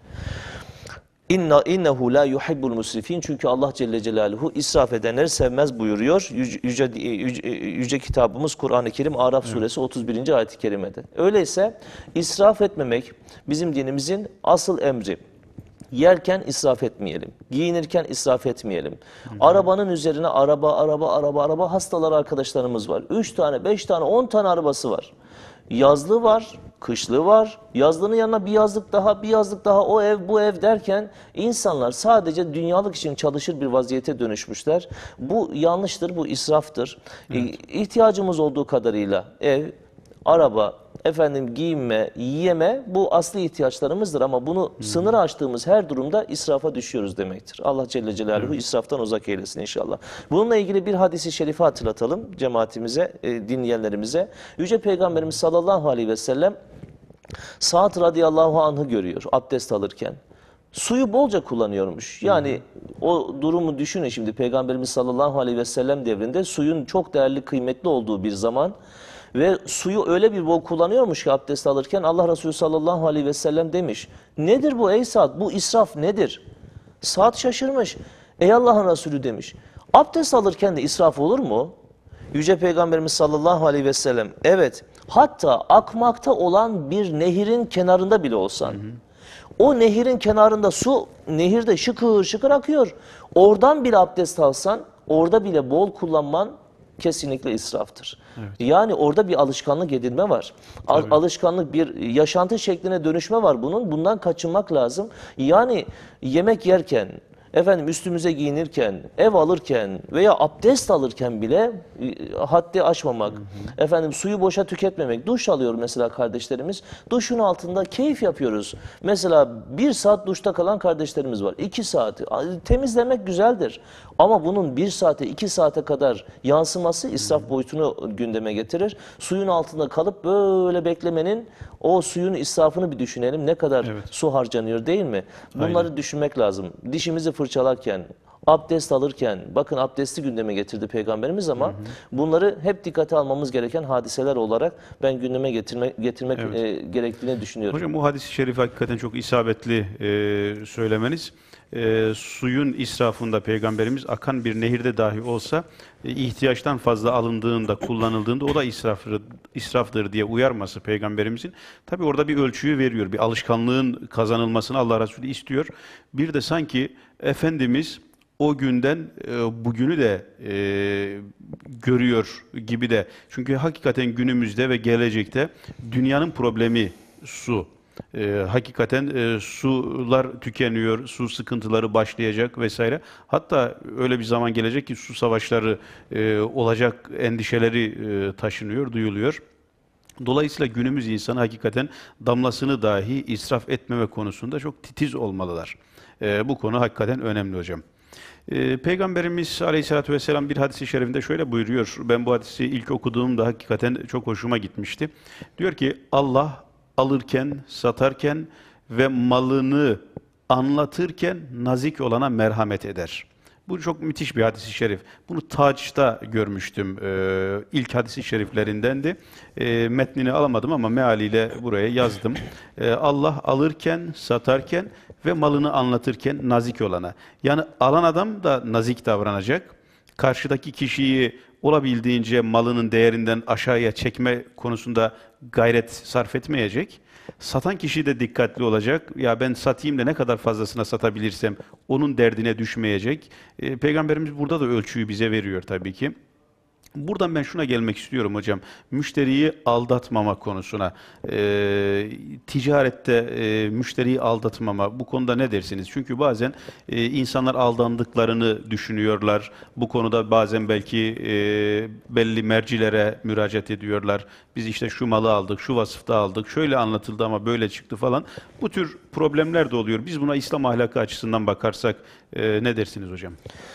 İnna innehu la yuhibbul musrifin çünkü Allah Celle Celaluhu israf edenleri sevmez buyuruyor. Yüce, yüce, yüce, yüce kitabımız Kur'an-ı Kerim Araf evet. suresi otuz birinci ayet-i kerimede. Öyleyse israf etmemek bizim dinimizin asıl emri. Yerken israf etmeyelim. Giyinirken israf etmeyelim. Hı hı. Arabanın üzerine araba, araba, araba, araba hastalar arkadaşlarımız var. Üç tane, beş tane, on tane arabası var. Yazlığı var, kışlığı var. Yazlığının yanına bir yazlık daha, bir yazlık daha, o ev, bu ev derken insanlar sadece dünyalık için çalışır bir vaziyete dönüşmüşler. Bu yanlıştır, bu israftır. Evet. İhtiyacımız olduğu kadarıyla ev, araba, efendim giyinme, yiyeme bu asli ihtiyaçlarımızdır ama bunu hmm. sınır aştığımız her durumda israfa düşüyoruz demektir. Allah Celle Celaluhu evet. israftan uzak eylesin inşallah. Bununla ilgili bir hadisi şerifi hatırlatalım cemaatimize, e, dinleyenlerimize. Yüce Peygamberimiz sallallahu aleyhi ve sellem Sa'd radıyallahu anh'ı görüyor abdest alırken. Suyu bolca kullanıyormuş. Yani hmm. o durumu düşünün şimdi Peygamberimiz sallallahu aleyhi ve sellem devrinde suyun çok değerli, kıymetli olduğu bir zaman. Ve suyu öyle bir bol kullanıyormuş ki abdest alırken Allah Resulü sallallahu aleyhi ve sellem demiş. Nedir bu ey Sa'd? Bu israf nedir? Sa'd şaşırmış. Ey Allah'ın Resulü demiş. Abdest alırken de israf olur mu? Yüce Peygamberimiz sallallahu aleyhi ve sellem evet hatta akmakta olan bir nehirin kenarında bile olsan. Hı hı. O nehirin kenarında su nehirde şıkır şıkır akıyor. Oradan bile abdest alsan orada bile bol kullanman kesinlikle israftır. Evet. Yani orada bir alışkanlık edinme var. Al, alışkanlık bir yaşantı şekline dönüşme var bunun. Bundan kaçınmak lazım. Yani yemek yerken, efendim üstümüze giyinirken, ev alırken veya abdest alırken bile haddi aşmamak, hı hı. efendim suyu boşa tüketmemek. Duş alıyor mesela kardeşlerimiz. Duşun altında keyif yapıyoruz. Mesela bir saat duşta kalan kardeşlerimiz var. iki saati. Temizlemek güzeldir. Ama bunun bir saate, iki saate kadar yansıması israf boyutunu gündeme getirir. Suyun altında kalıp böyle beklemenin o suyun israfını bir düşünelim. Ne kadar evet. su harcanıyor değil mi? Bunları Aynen. düşünmek lazım. Dişimizi fırçalarken, abdest alırken, bakın abdesti gündeme getirdi Peygamberimiz ama hı hı. bunları hep dikkate almamız gereken hadiseler olarak ben gündeme getirme, getirmek evet. e, gerektiğini düşünüyorum. Hocam bu hadis-i şerif hakikaten çok isabetli e, söylemeniz. E, suyun israfında Peygamberimiz akan bir nehirde dahi olsa e, ihtiyaçtan fazla alındığında, kullanıldığında o da israftır, israftır diye uyarması Peygamberimizin. Tabi orada bir ölçüyü veriyor. Bir alışkanlığın kazanılmasını Allah Resulü istiyor. Bir de sanki Efendimiz o günden e, bugünü de e, görüyor gibi de. Çünkü hakikaten günümüzde ve gelecekte dünyanın problemi su. E, hakikaten e, sular tükeniyor, su sıkıntıları başlayacak vesaire. Hatta öyle bir zaman gelecek ki su savaşları e, olacak endişeleri e, taşınıyor, duyuluyor. Dolayısıyla günümüz insanı hakikaten damlasını dahi israf etmeme konusunda çok titiz olmalılar. E, bu konu hakikaten önemli hocam. Ee, Peygamberimiz Aleyhisselatü Vesselam bir hadis-i şerifinde şöyle buyuruyor. Ben bu hadisi ilk okuduğumda hakikaten çok hoşuma gitmişti. Diyor ki Allah alırken, satarken ve malını anlatırken nazik olana merhamet eder. Bu çok müthiş bir hadis-i şerif. Bunu Taç'ta görmüştüm. Ee, ilk hadis-i şeriflerindendi. Ee, metnini alamadım ama mealiyle buraya yazdım. Ee, Allah alırken, satarken ve malını anlatırken nazik olana. Yani alan adam da nazik davranacak. Karşıdaki kişiyi olabildiğince malının değerinden aşağıya çekme konusunda gayret sarf etmeyecek. Satan kişi de dikkatli olacak. Ya ben satayım da ne kadar fazlasına satabilirsem onun derdine düşmeyecek. Ee, Peygamberimiz burada da ölçüyü bize veriyor tabii ki. Buradan ben şuna gelmek istiyorum hocam. Müşteriyi aldatmama konusuna. Ee, ticarette e, müşteriyi aldatmama, bu konuda ne dersiniz? Çünkü bazen e, insanlar aldandıklarını düşünüyorlar. Bu konuda bazen belki e, belli mercilere müracaat ediyorlar. Biz işte şu malı aldık, şu vasıfta aldık, şöyle anlatıldı ama böyle çıktı falan. Bu tür problemler de oluyor. Biz buna İslam ahlakı açısından bakarsak e, ne dersiniz hocam?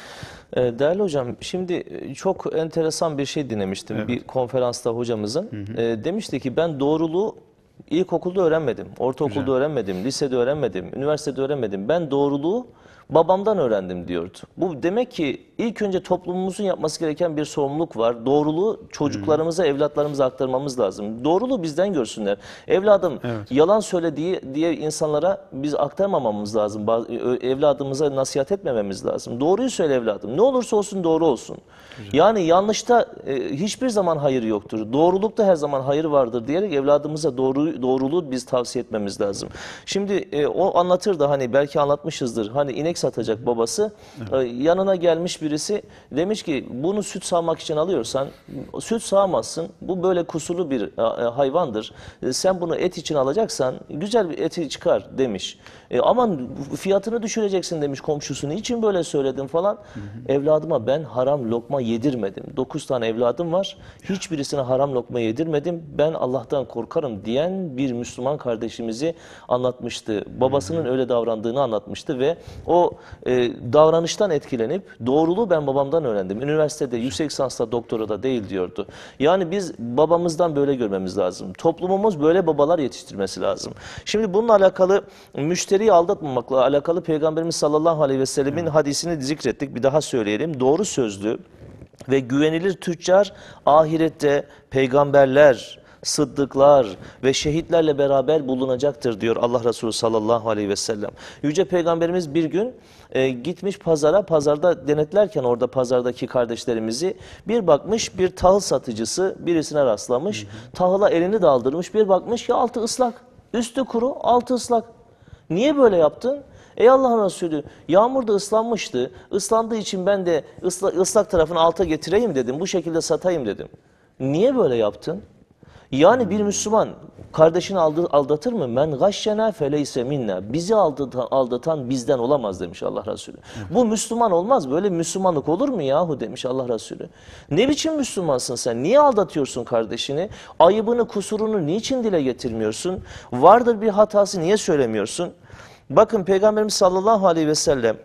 Değerli hocam, şimdi çok enteresan bir şey dinlemiştim Evet. bir konferansta hocamızın. Hı hı. E, demişti ki ben doğruluğu ilkokulda öğrenmedim, ortaokulda Güzel. öğrenmedim, lisede öğrenmedim, üniversitede öğrenmedim. Ben doğruluğu babamdan öğrendim diyordu. Bu demek ki ilk önce toplumumuzun yapması gereken bir sorumluluk var. Doğruluğu çocuklarımıza, hmm. evlatlarımıza aktarmamız lazım. Doğruluğu bizden görsünler. Evladım Evet. yalan söylediği diye insanlara biz aktarmamamız lazım. Evladımıza nasihat etmememiz lazım. Doğruyu söyle evladım. Ne olursa olsun doğru olsun. Güzel. Yani yanlışta e, hiçbir zaman hayır yoktur. Doğrulukta her zaman hayır vardır diyerek evladımıza doğru, doğruluğu biz tavsiye etmemiz lazım. Şimdi e, o anlatır da hani belki anlatmışızdır. Hani inek satacak babası. Evet. E, yanına gelmiş birisi demiş ki bunu süt sağmak için alıyorsan süt sağmazsın. Bu böyle kusurlu bir e, hayvandır. E, sen bunu et için alacaksan güzel bir eti çıkar demiş. E, aman fiyatını düşüreceksin demiş komşusu. Niçin böyle söyledin falan. Hı hı. Evladıma ben haram lokma yedirmedim. Dokuz tane evladım var. Hiçbirisine haram lokma yedirmedim. Ben Allah'tan korkarım diyen bir Müslüman kardeşimizi anlatmıştı. Babasının hı hı. öyle davrandığını anlatmıştı ve o e, davranıştan etkilenip doğruluğu ben babamdan öğrendim. Üniversitede yüksek lisansla doktora da değil diyordu. Yani biz babamızdan böyle görmemiz lazım. Toplumumuz böyle babalar yetiştirmesi lazım. Şimdi bununla alakalı müşteriyi aldatmamakla alakalı Peygamberimiz sallallahu aleyhi ve sellemin evet. hadisini zikrettik. Bir daha söyleyelim. Doğru sözlü ve güvenilir tüccar ahirette peygamberler, sıddıklar ve şehitlerle beraber bulunacaktır diyor Allah Resulü sallallahu aleyhi ve sellem. Yüce Peygamberimiz bir gün e, gitmiş pazara, pazarda denetlerken orada pazardaki kardeşlerimizi bir bakmış bir tahıl satıcısı birisine rastlamış. Hı hı. Tahıla elini daldırmış, bir bakmış ya altı ıslak, üstü kuru, altı ıslak. Niye böyle yaptın? Ey Allah'ın Resulü, yağmurda ıslanmıştı. Islandığı için ben de ısla, ıslak tarafını alta getireyim dedim. Bu şekilde satayım dedim. Niye böyle yaptın? Yani bir Müslüman kardeşini aldatır mı? Men gashşena feleyse minna. Bizi aldatan, aldatan bizden olamaz demiş Allah Resulü. Evet. Bu Müslüman olmaz. Böyle Müslümanlık olur mu yahu demiş Allah Resulü. Ne biçim Müslümansın sen? Niye aldatıyorsun kardeşini? Ayıbını, kusurunu niçin dile getirmiyorsun? Vardır bir hatası, niye söylemiyorsun? Bakın Peygamberimiz sallallahu aleyhi ve sellem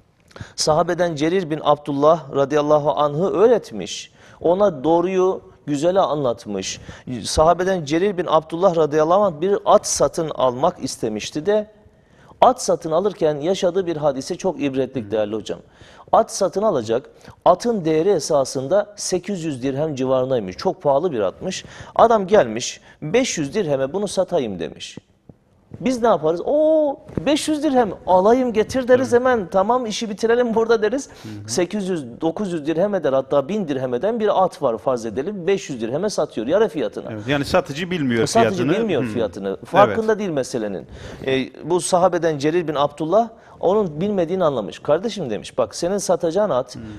sahabeden Cerir bin Abdullah radıyallahu anh'ı öğretmiş. Ona doğruyu güzele anlatmış. Sahabeden Cerir bin Abdullah radıyallahu anh bir at satın almak istemişti de at satın alırken yaşadığı bir hadise çok ibretlik değerli hocam. At satın alacak. Atın değeri esasında sekiz yüz dirhem civarındaymış. Çok pahalı bir atmış. Adam gelmiş beş yüz dirheme bunu satayım demiş. Biz ne yaparız? O beş yüz dirhem alayım getir deriz hemen. Tamam işi bitirelim burada deriz. Hı hı. sekiz yüz dokuz yüz dirhem eder hatta bin dirhem eden bir at var farz edelim. beş yüz dirheme satıyor yarı fiyatına. Evet, yani satıcı bilmiyor satıcı fiyatını. Satıcı bilmiyor hmm. fiyatını. Farkında evet. değil meselenin. Ee, bu sahabeden Cerir bin Abdullah onun bilmediğini anlamış. Kardeşim demiş bak senin satacağın at hmm.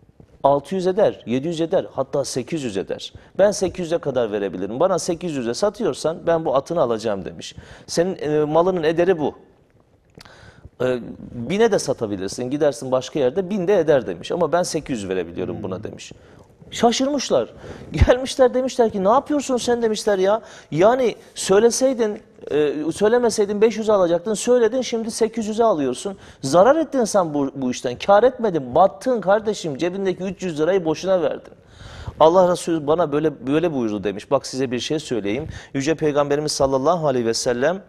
altı yüz eder, yedi yüz eder, hatta sekiz yüz eder. Ben sekiz yüze kadar verebilirim. Bana sekiz yüze satıyorsan ben bu atını alacağım demiş. Senin e, malının ederi bu. E, bine de satabilirsin, gidersin başka yerde bin de eder demiş. Ama ben sekiz yüz verebiliyorum hmm. buna demiş. Şaşırmışlar. Gelmişler demişler ki ne yapıyorsun sen demişler ya. Yani söyleseydin Ee, söylemeseydin beş yüze alacaktın. Söyledin, şimdi sekiz yüze alıyorsun. Zarar ettin sen bu, bu işten. Kar etmedin. Battın kardeşim. Cebindeki üç yüz lirayı boşuna verdin. Allah Resulü bana böyle böyle buyurdu demiş. Bak size bir şey söyleyeyim. Yüce Peygamberimiz sallallahu aleyhi ve sellem,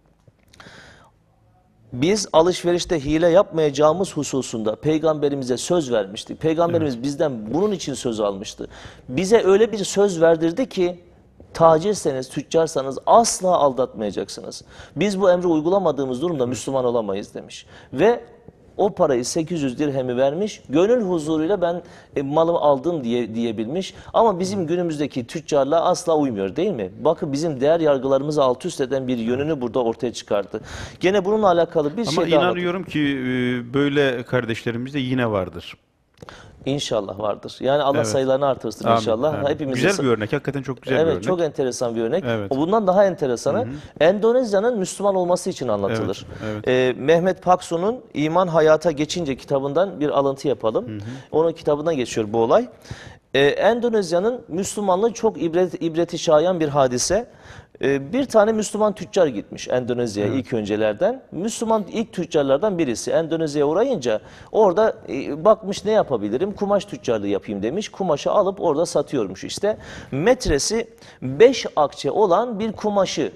biz alışverişte hile yapmayacağımız hususunda Peygamberimize söz vermiştik. Peygamberimiz evet. bizden bunun için söz almıştı. Bize öyle bir söz verdirdi ki, tacirseniz, tüccarsanız asla aldatmayacaksınız. Biz bu emri uygulamadığımız durumda Müslüman olamayız demiş. Ve o parayı sekiz yüz dirhemi vermiş, gönül huzuruyla ben e, malımı aldım diye diyebilmiş. Ama bizim günümüzdeki tüccarla asla uymuyor değil mi? Bakın bizim değer yargılarımızı alt üst eden bir yönünü burada ortaya çıkardı. Gene bununla alakalı bir Ama şey daha inanıyorum ki e, böyle kardeşlerimiz de yine vardır. İnşallah vardır. Yani Allah Evet. sayılarını artırsın Amin, inşallah. amin. Hepimiz Güzel bir örnek. Hakikaten çok güzel evet, bir örnek. çok enteresan bir örnek. Evet. O bundan daha enteresanı, hı hı, Endonezya'nın Müslüman olması için anlatılır. Evet, evet. Ee, Mehmet Paksu'nun İman Hayata Geçince kitabından bir alıntı yapalım. Hı hı. Onun kitabından geçiyor bu olay. Ee, Endonezya'nın Müslümanlığı çok ibret, ibreti şayan bir hadise. Ee, bir tane Müslüman tüccar gitmiş Endonezya'ya, evet, ilk öncelerden. Müslüman ilk tüccarlardan birisi. Endonezya'ya uğrayınca orada e, bakmış ne yapabilirim? Kumaş tüccarlığı yapayım demiş. Kumaşı alıp orada satıyormuş işte. Metresi beş akçe olan bir kumaşı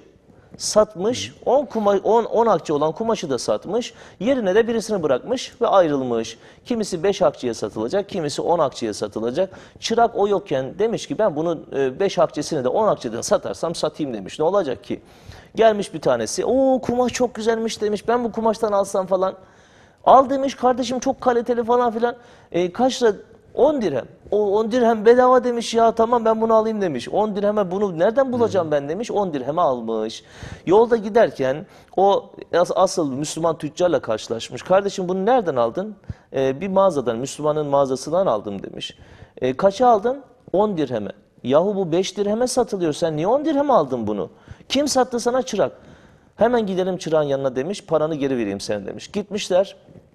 satmış, on on on akçe olan kumaşı da satmış, yerine de birisini bırakmış ve ayrılmış. Kimisi beş akçeye satılacak, kimisi on akçeye satılacak. Çırak o yokken demiş ki ben bunu beş akçesini de on akçeden satarsam satayım demiş. Ne olacak ki? Gelmiş bir tanesi, o kumaş çok güzelmiş demiş, ben bu kumaştan alsam falan. Al demiş kardeşim, çok kaliteli falan filan. E, kaç lira? on dirhem. O on dirhem bedava demiş, ya tamam ben bunu alayım demiş. on dirheme bunu nereden bulacağım ben demiş. on dirheme almış. Yolda giderken o asıl Müslüman tüccarla karşılaşmış. Kardeşim bunu nereden aldın? Ee, bir mağazadan, Müslümanın mağazasından aldım demiş. Ee, kaça aldın? on dirheme. Yahu bu beş dirheme satılıyor. Sen niye on dirheme aldın bunu? Kim sattı sana? Çırak. Hemen gidelim çırağın yanına demiş. Paranı geri vereyim sen demiş. Gitmişler.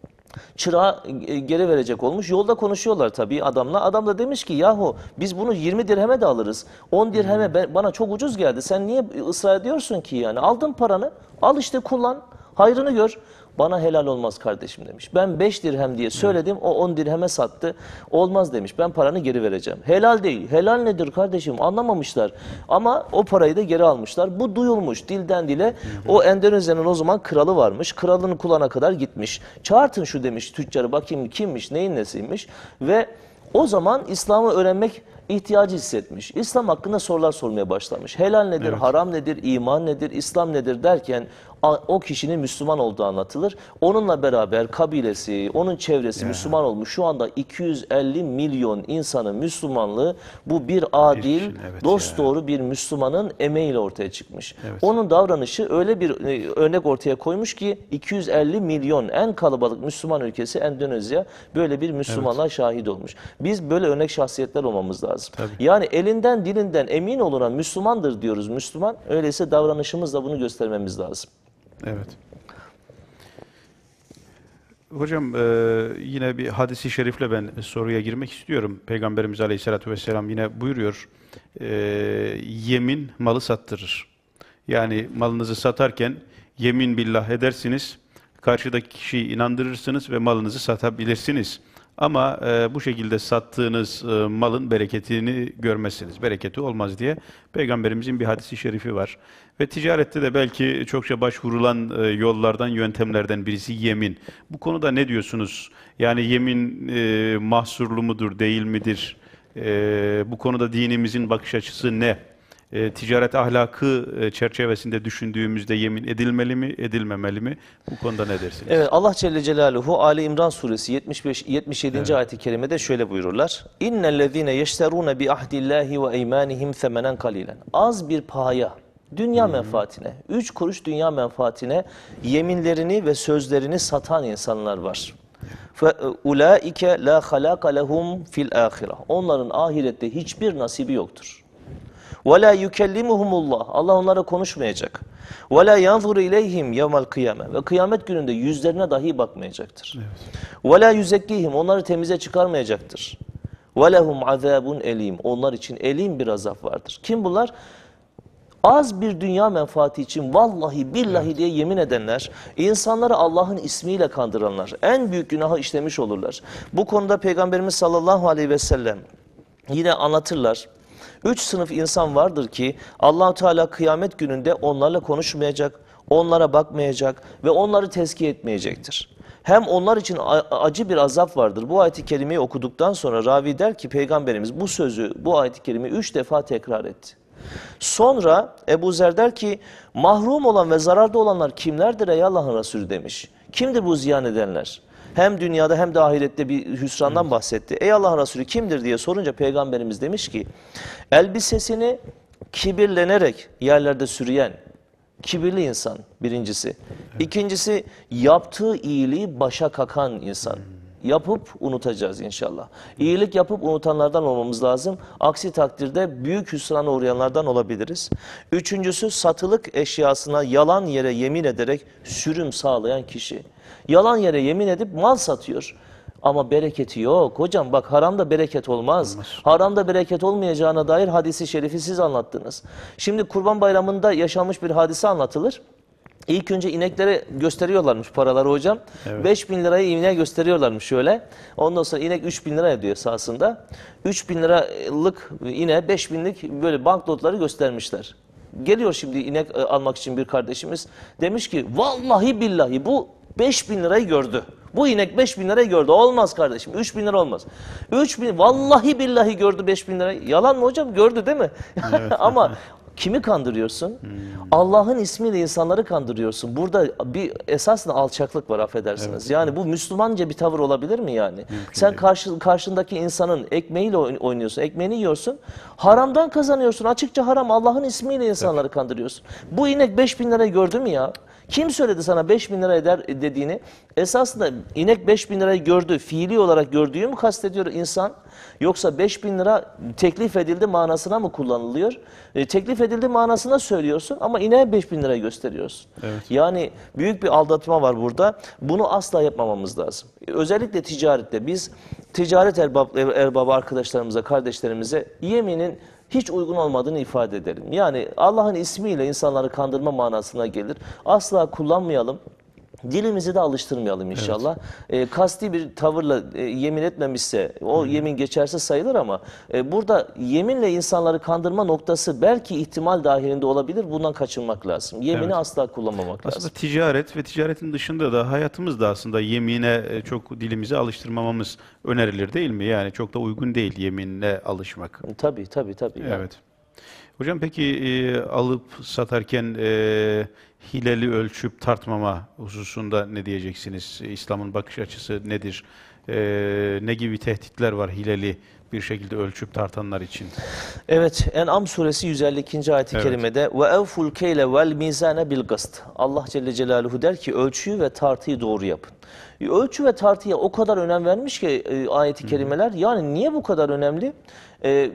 Çırağı geri verecek olmuş. Yolda konuşuyorlar tabii adamla. Adam da demiş ki yahu biz bunu yirmi dirheme de alırız. on dirheme ben, bana çok ucuz geldi. Sen niye ısrar ediyorsun ki yani? Aldın paranı. Al işte kullan. Hayrını gör. Bana helal olmaz kardeşim demiş. Ben beş dirhem diye söyledim. O on dirheme sattı. Olmaz demiş. Ben paranı geri vereceğim. Helal değil. Helal nedir kardeşim? Anlamamışlar. Ama o parayı da geri almışlar. Bu duyulmuş dilden dile. Hı hı. O Endonezya'nın o zaman kralı varmış. Kralını kulağına kadar gitmiş. Çağırtın şu demiş tüccarı, bakayım kimmiş, neyin nesiymiş. Ve o zaman İslam'ı öğrenmek ihtiyacı hissetmiş. İslam hakkında sorular sormaya başlamış. Helal nedir, evet, haram nedir, iman nedir, İslam nedir derken o kişinin Müslüman olduğu anlatılır. Onunla beraber kabilesi, onun çevresi ya, Müslüman olmuş. Şu anda iki yüz elli milyon insanın Müslümanlığı bu bir adil, bir, evet, dosdoğru bir Müslümanın emeğiyle ortaya çıkmış. Evet. Onun davranışı öyle bir örnek ortaya koymuş ki iki yüz elli milyon en kalabalık Müslüman ülkesi Endonezya böyle bir Müslümanlığa, evet, şahit olmuş. Biz böyle örnek şahsiyetler olmamız lazım. Tabii. Yani elinden dilinden emin olunan Müslümandır diyoruz Müslüman. Öyleyse davranışımızla bunu göstermemiz lazım. Evet. Hocam e, yine bir hadisi şerifle ben soruya girmek istiyorum. Peygamberimiz Aleyhisselatü Vesselam yine buyuruyor. E, yemin malı sattırır. Yani malınızı satarken yemin billah edersiniz. Karşıdaki kişiyi inandırırsınız ve malınızı satabilirsiniz. Ama e, bu şekilde sattığınız e, malın bereketini görmezsiniz. Bereketi olmaz diye Peygamberimizin bir hadisi şerifi var. Ve ticarette de belki çokça başvurulan e, yollardan, yöntemlerden birisi yemin. Bu konuda ne diyorsunuz? Yani yemin e, mahsurlu mudur, değil midir? E, bu konuda dinimizin bakış açısı ne? E, ticaret ahlakı e, çerçevesinde düşündüğümüzde yemin edilmeli mi, edilmemeli mi? Bu konuda ne dersiniz? Evet, Allah Celle Celaluhu Ali İmran suresi yetmiş beş yetmiş yedinci Evet. ayet-i kerimede şöyle buyururlar. İnnellezîne yeşterûne bi ahdillâhi ve eymânihim themenen kalîlen. Az bir pahaya, dünya menfaatine, üç kuruş dünya menfaatine yeminlerini ve sözlerini satan insanlar var. فَاُولَٰئِكَ لَا خَلَاقَ لَهُمْ فِي الْآخِرَةِ. Onların ahirette hiçbir nasibi yoktur. وَلَا يُكَلِّمُهُمُ اللّٰهِ. Allah onlara konuşmayacak. وَلَا يَنْظُرُ اِلَيْهِمْ يَوْمَ الْقِيَامَةِ. Ve kıyamet gününde yüzlerine dahi bakmayacaktır. Evet. وَلَا يُزَكِّيهِمْ. Onları temize çıkarmayacaktır. وَلَهُمْ عَذَابٌ elim. Onlar için elim bir azap vardır. Kim bunlar? Az bir dünya menfaati için vallahi billahi evet. diye yemin edenler, insanları Allah'ın ismiyle kandıranlar en büyük günahı işlemiş olurlar. Bu konuda Peygamberimiz sallallahu aleyhi ve sellem yine anlatırlar. Üç sınıf insan vardır ki Allah-u Teala kıyamet gününde onlarla konuşmayacak, onlara bakmayacak ve onları tezkiye etmeyecektir. Hem onlar için acı bir azap vardır. Bu ayet-i kerimeyi okuduktan sonra ravi der ki Peygamberimiz bu sözü, bu ayet-i kerimeyi üç defa tekrar etti. Sonra Ebu Zer der ki mahrum olan ve zararda olanlar kimlerdir ey Allah'ın Resulü demiş. Kimdir bu ziyan edenler? Hem dünyada hem de ahirette bir hüsrandan bahsetti. Ey Allah'ın Resulü kimdir diye sorunca Peygamberimiz demiş ki elbisesini kibirlenerek yerlerde sürüyen, kibirli insan birincisi. Evet. İkincisi yaptığı iyiliği başa kakan insan. Yapıp unutacağız inşallah. İyilik yapıp unutanlardan olmamız lazım. Aksi takdirde büyük hüsrana uğrayanlardan olabiliriz. Üçüncüsü satılık eşyasına yalan yere yemin ederek sürüm sağlayan kişi. Yalan yere yemin edip mal satıyor. Ama bereketi yok. Hocam bak haramda bereket olmaz. olmaz. Haramda bereket olmayacağına dair hadisi şerifi siz anlattınız. Şimdi Kurban Bayramı'nda yaşanmış bir hadise anlatılır. İlk önce ineklere gösteriyorlarmış paraları hocam. Evet. beş bin lirayı ineğe gösteriyorlarmış şöyle. Ondan sonra inek üç bin lira ediyor esasında. üç bin liralık ineğe beş binlik böyle banknotları göstermişler. Geliyor şimdi inek almak için bir kardeşimiz. Demiş ki vallahi billahi bu beş bin lirayı gördü. Bu inek beş bin lirayı gördü. Olmaz kardeşim. üç bin lira olmaz. üç bin vallahi billahi gördü beş bin lirayı. Yalan mı hocam? Gördü değil mi? Evet. Ama kimi kandırıyorsun? Hmm. Allah'ın ismiyle insanları kandırıyorsun. Burada bir esasında alçaklık var affedersiniz. Evet. Yani bu Müslümanca bir tavır olabilir mi yani? Mümkün Sen karşı, karşındaki insanın ekmeğiyle oynuyorsun, ekmeğini yiyorsun. Haramdan kazanıyorsun. Açıkça haram. Allah'ın ismiyle insanları evet. kandırıyorsun. Bu inek beş bin lirayı gördü mü ya? Kim söyledi sana beş bin lira eder dediğini? Esasında inek beş bin lirayı gördü, fiili olarak gördüğü mü kastediyor insan? Yoksa beş bin lira teklif edildi manasına mı kullanılıyor? E, teklif edildi manasına söylüyorsun ama ineğe beş bin lirayı gösteriyorsun. Evet. Yani büyük bir aldatma var burada. Bunu asla yapmamamız lazım. Özellikle ticarette biz ticaret erbab, erbabı arkadaşlarımıza, kardeşlerimize yeminin hiç uygun olmadığını ifade edelim. Yani Allah'ın ismiyle insanları kandırma manasına gelir. Asla kullanmayalım. Dilimizi de alıştırmayalım inşallah. Evet. E, kasti bir tavırla e, yemin etmemişse o Hı. yemin geçersiz sayılır ama e, burada yeminle insanları kandırma noktası belki ihtimal dahilinde olabilir. Bundan kaçınmak lazım. Yemini evet. asla kullanmamak aslında lazım. Aslında ticaret ve ticaretin dışında da hayatımızda aslında yemine çok dilimizi alıştırmamamız önerilir değil mi? Yani çok da uygun değil yeminle alışmak. Tabii tabii tabii. Evet. Yani. Hocam peki e, alıp satarken e, hileli ölçüp tartmama hususunda ne diyeceksiniz? İslam'ın bakış açısı nedir? E, ne gibi tehditler var hileli bir şekilde ölçüp tartanlar için? Evet, En'am suresi yüz elli ikinci ayet-i evet. kerimede ve evful keyle vel mizane bil gıst. Allah Celle Celaluhu der ki ölçüyü ve tartıyı doğru yapın. Ölçü ve tartıya o kadar önem vermiş ki e, ayet-i kerimeler. Yani niye bu kadar önemli? E,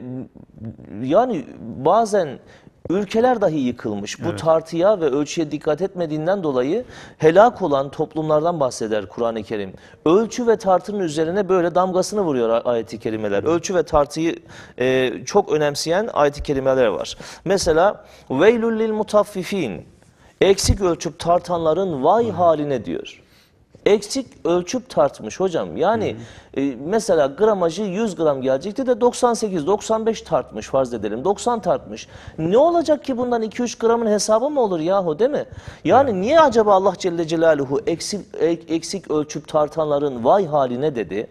yani bazen ülkeler dahi yıkılmış. Bu evet. tartıya ve ölçüye dikkat etmediğinden dolayı helak olan toplumlardan bahseder Kur'an-ı Kerim. Ölçü ve tartının üzerine böyle damgasını vuruyor ayet-i kerimeler. Ölçü ve tartıyı e, çok önemseyen ayet-i kerimeler var. Mesela veylül lil mutaffifin. Eksik ölçüp tartanların vay hmm. haline diyor. Eksik ölçüp tartmış hocam. Yani e, mesela gramajı yüz gram gelecekti de doksan sekiz doksan beş tartmış farz edelim. doksan tartmış. Ne olacak ki bundan iki üç gramın hesabı mı olur yahu değil mi? Yani evet. niye acaba Allah Celle Celaluhu eksik, eksik ölçüp tartanların vay haline dedi?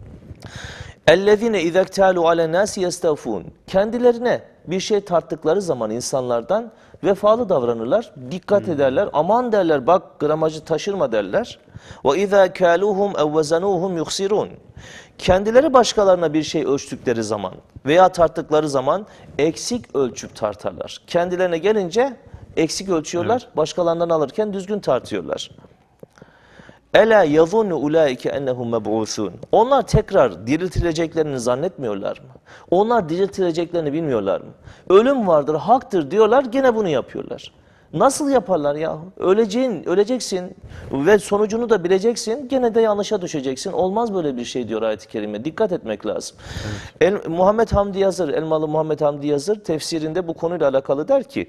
اَلَّذِينَ اِذَا اكْتَالُوا عَلَى النَّاسِ يَسْتَوْفُونَ. Kendilerine bir şey tarttıkları zaman insanlardan vefalı davranırlar, dikkat hmm. ederler, aman derler bak gramajı taşırma derler. وَاِذَا كَالُوهُمْ اَوَّزَنُوهُمْ يُخْسِرُونَ. Kendileri başkalarına bir şey ölçtükleri zaman veya tarttıkları zaman eksik ölçüp tartarlar. Kendilerine gelince eksik ölçüyorlar, evet. başkalarından alırken düzgün tartıyorlar. Ela yazunnu ulaike ennehum meb'usun. Onlar tekrar diriltileceklerini zannetmiyorlar mı? Onlar diriltileceklerini bilmiyorlar mı? Ölüm vardır, haktır diyorlar, gene bunu yapıyorlar. Nasıl yaparlar ya? Öleceğin, öleceksin ve sonucunu da bileceksin, gene de yanlışa düşeceksin. Olmaz böyle bir şey diyor ayet-i kerime. Dikkat etmek lazım. Evet. El, Muhammed Hamdi Yazır, Elmalı Muhammed Hamdi Yazır tefsirinde bu konuyla alakalı der ki,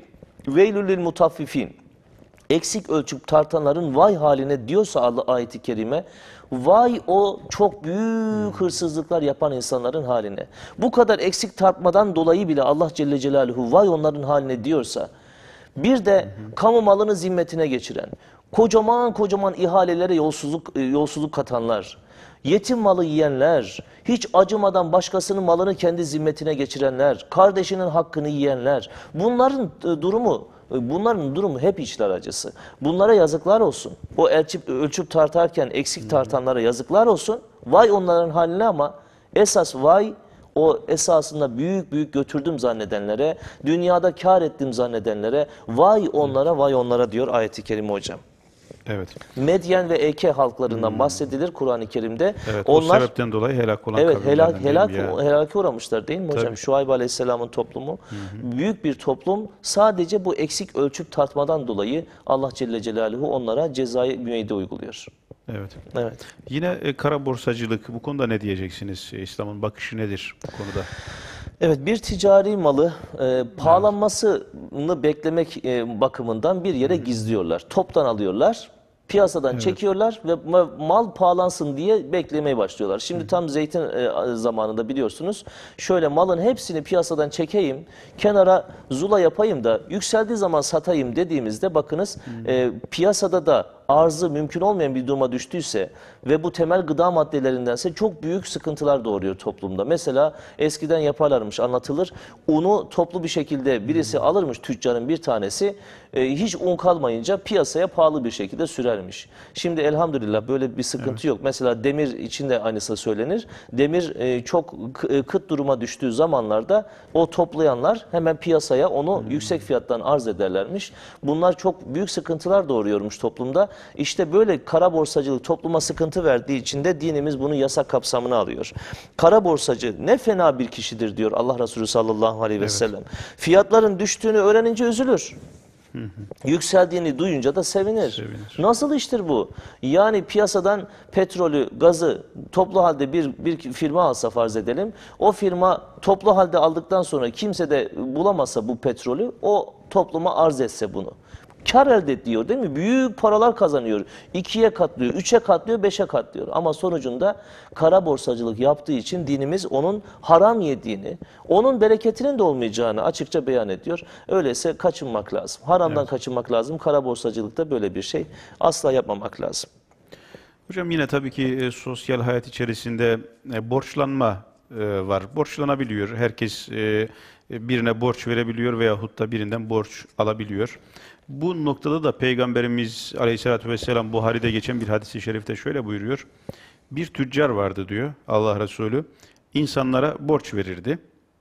Veylül lil mutaffifin. Eksik ölçüp tartanların vay haline diyorsa Allah ayeti kerime, vay o çok büyük hırsızlıklar yapan insanların haline. Bu kadar eksik tartmadan dolayı bile Allah Celle Celaluhu vay onların haline diyorsa, bir de kamu malını zimmetine geçiren, kocaman kocaman ihalelere yolsuzluk, yolsuzluk katanlar, yetim malı yiyenler, hiç acımadan başkasının malını kendi zimmetine geçirenler, kardeşinin hakkını yiyenler, bunların durumu, bunların durumu hep içler acısı. Bunlara yazıklar olsun. O ölçüp, ölçüp tartarken eksik tartanlara yazıklar olsun. Vay onların haline, ama esas vay o esasında büyük büyük götürdüm zannedenlere, dünyada kar ettim zannedenlere, vay onlara, vay onlara diyor ayet-i kerime hocam. Evet. Medyen ve Eke halklarından hmm. bahsedilir Kur'an-ı Kerim'de. Evet, onlar, o sebepten dolayı helak olan evet, helak, helak, ya. helake uğramışlar değil mi hocam? Tabii. Şuayb Aleyhisselam'ın toplumu. Hı hı. Büyük bir toplum, sadece bu eksik ölçüp tartmadan dolayı Allah Celle Celaluhu onlara cezayı müeyyide uyguluyor. Evet. Evet. Yine e, kara borsacılık, bu konuda ne diyeceksiniz? E, İslam'ın bakışı nedir bu konuda? Evet, bir ticari malı e, pahalanmasını beklemek e, bakımından bir yere gizliyorlar. Toptan alıyorlar, piyasadan evet. çekiyorlar ve mal pahalansın diye beklemeye başlıyorlar. Şimdi Hı. tam zeytin e, zamanında biliyorsunuz, şöyle malın hepsini piyasadan çekeyim, kenara zula yapayım da yükseldiği zaman satayım dediğimizde bakınız e, piyasada da arzı mümkün olmayan bir duruma düştüyse ve bu temel gıda maddelerindense çok büyük sıkıntılar doğuruyor toplumda. Mesela eskiden yaparlarmış, anlatılır. Unu toplu bir şekilde birisi alırmış, tüccarın bir tanesi, e, hiç un kalmayınca piyasaya pahalı bir şekilde sürermiş. Şimdi elhamdülillah böyle bir sıkıntı evet. yok. Mesela demir için de aynısı söylenir. Demir e, çok kıt duruma düştüğü zamanlarda o toplayanlar hemen piyasaya onu hmm. yüksek fiyattan arz ederlermiş. Bunlar çok büyük sıkıntılar doğuruyormuş toplumda. İşte böyle kara borsacılık topluma sıkıntı verdiği için de dinimiz bunu yasak kapsamına alıyor. Kara borsacı ne fena bir kişidir diyor Allah Resulü sallallahu aleyhi ve evet. sellem. Fiyatların düştüğünü öğrenince üzülür. Hı hı. Yükseldiğini duyunca da sevinir. sevinir. Nasıl iştir bu? Yani piyasadan petrolü, gazı toplu halde bir, bir firma alsa farz edelim. O firma toplu halde aldıktan sonra kimse de bulamasa bu petrolü, o topluma arz etse bunu. Kar elde ediyor değil mi? Büyük paralar kazanıyor. İkiye katlıyor, üçe katlıyor, beşe katlıyor. Ama sonucunda kara borsacılık yaptığı için dinimiz onun haram yediğini, onun bereketinin de olmayacağını açıkça beyan ediyor. Öyleyse kaçınmak lazım. Haramdan evet. kaçınmak lazım. Kara borsacılıkta böyle bir şey asla yapmamak lazım. Hocam yine tabii ki e, sosyal hayat içerisinde e, borçlanma e, var. Borçlanabiliyor. Herkes e, birine borç verebiliyor veyahut da birinden borç alabiliyor. Bu noktada da Peygamberimiz Aleyhisselatü Vesselam Buhari'de geçen bir hadis-i şerifte şöyle buyuruyor. Bir tüccar vardı diyor Allah Resulü. İnsanlara borç verirdi.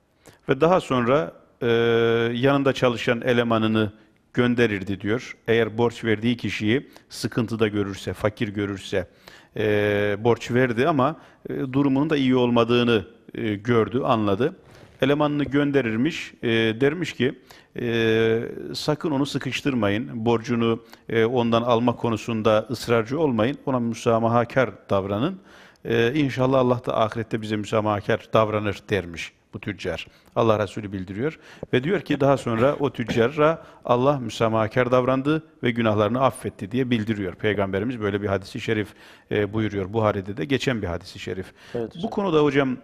Ve daha sonra e, yanında çalışan elemanını gönderirdi diyor. Eğer borç verdiği kişiyi sıkıntıda görürse, fakir görürse e, borç verdi ama e, durumunun da iyi olmadığını e, gördü, anladı. Elemanını gönderirmiş, e, dermiş ki e, sakın onu sıkıştırmayın, borcunu e, ondan alma konusunda ısrarcı olmayın, ona müsamahakar davranın. E, İnşallah Allah da ahirette bize müsamahakar davranır dermiş bu tüccar. Allah Resulü bildiriyor ve diyor ki daha sonra o tüccara Allah müsamahakar davrandı ve günahlarını affetti diye bildiriyor. Peygamberimiz böyle bir hadisi şerif e, buyuruyor. Buhari'de de geçen bir hadisi şerif. Evet, bu konuda hocam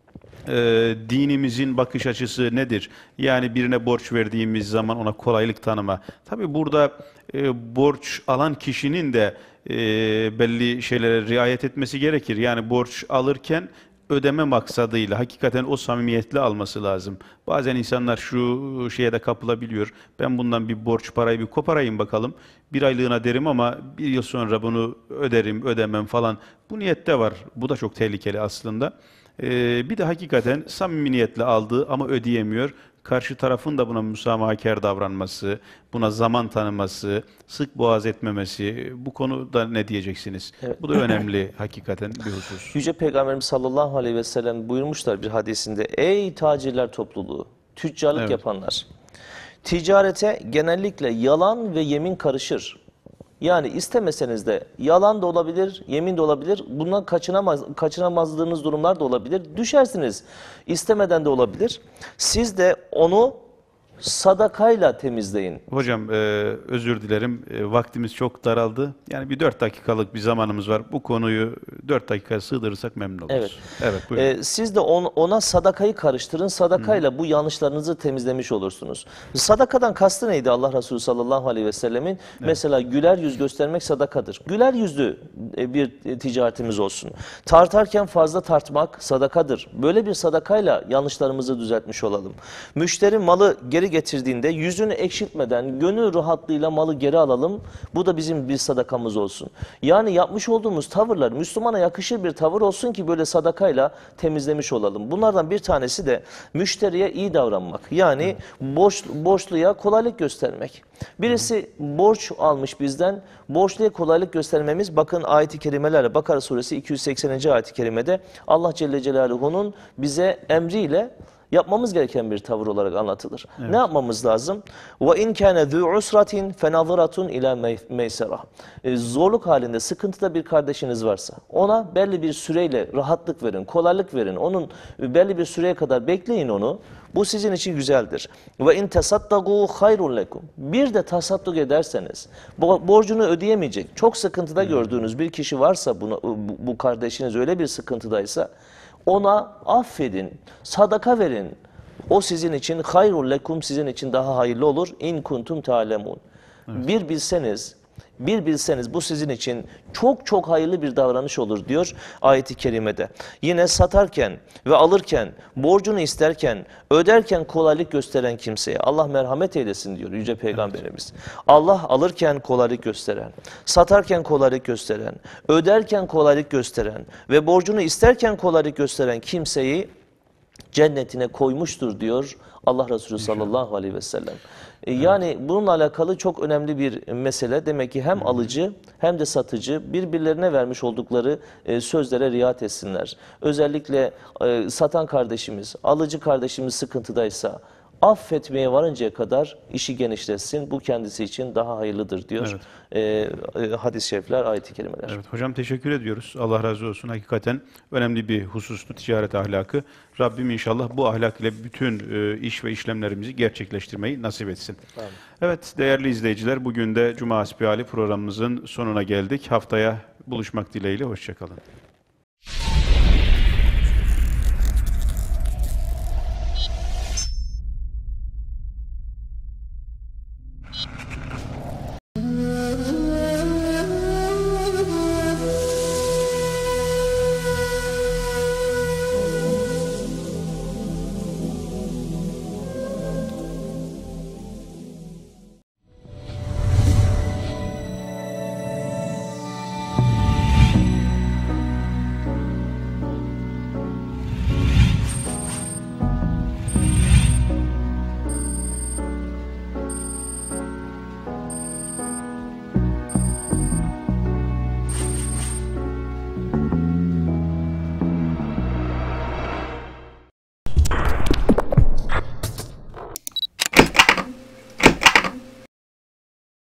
Ee, dinimizin bakış açısı nedir? Yani birine borç verdiğimiz zaman ona kolaylık tanıma. Tabii burada e, borç alan kişinin de e, belli şeylere riayet etmesi gerekir. Yani borç alırken ödeme maksadıyla hakikaten o samimiyetle alması lazım. Bazen insanlar şu şeye de kapılabiliyor. Ben bundan bir borç parayı bir koparayım bakalım. Bir aylığına derim ama bir yıl sonra bunu öderim, ödemem falan. Bu niyette var. Bu da çok tehlikeli aslında. Ee, bir de hakikaten samimi niyetle aldığı ama ödeyemiyor. Karşı tarafın da buna müsamahakar davranması, buna zaman tanıması, sık boğaz etmemesi, bu konuda ne diyeceksiniz? Evet. Bu da önemli hakikaten bir husus. Yüce Peygamberimiz sallallahu aleyhi ve sellem buyurmuşlar bir hadisinde, ey tacirler topluluğu, tüccarlık evet. yapanlar, ticarete genellikle yalan ve yemin karışır. Yani istemeseniz de yalan da olabilir, yemin de olabilir. Bundan kaçınamaz, kaçınamazdığınız durumlar da olabilir. Düşersiniz. İstemeden de olabilir. Siz de onu sadakayla temizleyin. Hocam e, özür dilerim. E, vaktimiz çok daraldı. Yani bir dört dakikalık bir zamanımız var. Bu konuyu dört dakikaya sığdırırsak memnun oluruz. Evet. Evet, buyurun. Ee, siz de on- ona sadakayı karıştırın. Sadakayla bu yanlışlarınızı temizlemiş olursunuz. Sadakadan kastı neydi Allah Resulü sallallahu aleyhi ve sellemin? Mesela güler yüz göstermek sadakadır. Güler yüzlü e, bir e, ticaretimiz olsun. Tartarken fazla tartmak sadakadır. Böyle bir sadakayla yanlışlarımızı düzeltmiş olalım. Müşteri malı geri getirdiğinde yüzünü ekşitmeden gönül rahatlığıyla malı geri alalım. Bu da bizim bir sadakamız olsun. Yani yapmış olduğumuz tavırlar Müslümana yakışır bir tavır olsun ki böyle sadakayla temizlemiş olalım. Bunlardan bir tanesi de müşteriye iyi davranmak. Yani borç, borçluya kolaylık göstermek. Birisi borç almış bizden, borçluya kolaylık göstermemiz, bakın ayet-i kerimelerle, Bakara suresi iki yüz sekseninci ayet-i kerimede Allah Celle Celaluhu'nun bize emriyle yapmamız gereken bir tavır olarak anlatılır. Evet. Ne yapmamız lazım? Ve in kana zu usratin fenaziratun ila meysera. Zorluk halinde, sıkıntıda bir kardeşiniz varsa ona belli bir süreyle rahatlık verin, kolaylık verin. Onun belli bir süreye kadar bekleyin onu. Bu sizin için güzeldir. Ve in tasaddaqu hayrun lekum. Bir de tasadduk ederseniz, borcunu ödeyemeyecek, çok sıkıntıda gördüğünüz bir kişi varsa, bunu, bu kardeşiniz öyle bir sıkıntıdaysa, ona affedin, sadaka verin. O sizin için hayrul lekum, sizin için daha hayırlı olur. İn kuntum ta'lemun. Evet. Bir bilseniz, bir bilseniz bu sizin için çok çok hayırlı bir davranış olur diyor ayet-i kerimede. Yine satarken ve alırken, borcunu isterken, öderken kolaylık gösteren kimseye Allah merhamet eylesin diyor Yüce Peygamberimiz. Evet. Allah alırken kolaylık gösteren, satarken kolaylık gösteren, öderken kolaylık gösteren ve borcunu isterken kolaylık gösteren kimseyi cennetine koymuştur diyor Allah Resulü sallallahu aleyhi ve sellem. Yani evet. Bununla alakalı çok önemli bir mesele. Demek ki hem alıcı hem de satıcı birbirlerine vermiş oldukları sözlere riayet etsinler. Özellikle satan kardeşimiz, alıcı kardeşimiz sıkıntıdaysa affetmeye varıncaya kadar işi genişletsin. Bu kendisi için daha hayırlıdır diyor evet. e, hadis-i şerifler, ayet-i kerimeler. Evet, hocam teşekkür ediyoruz. Allah razı olsun. Hakikaten önemli bir husustu ticaret ahlakı. Rabbim inşallah bu ahlak ile bütün e, iş ve işlemlerimizi gerçekleştirmeyi nasip etsin. Amin. Evet değerli izleyiciler, bugün de Cuma Hasbihali programımızın sonuna geldik. Haftaya buluşmak dileğiyle. Hoşça kalın.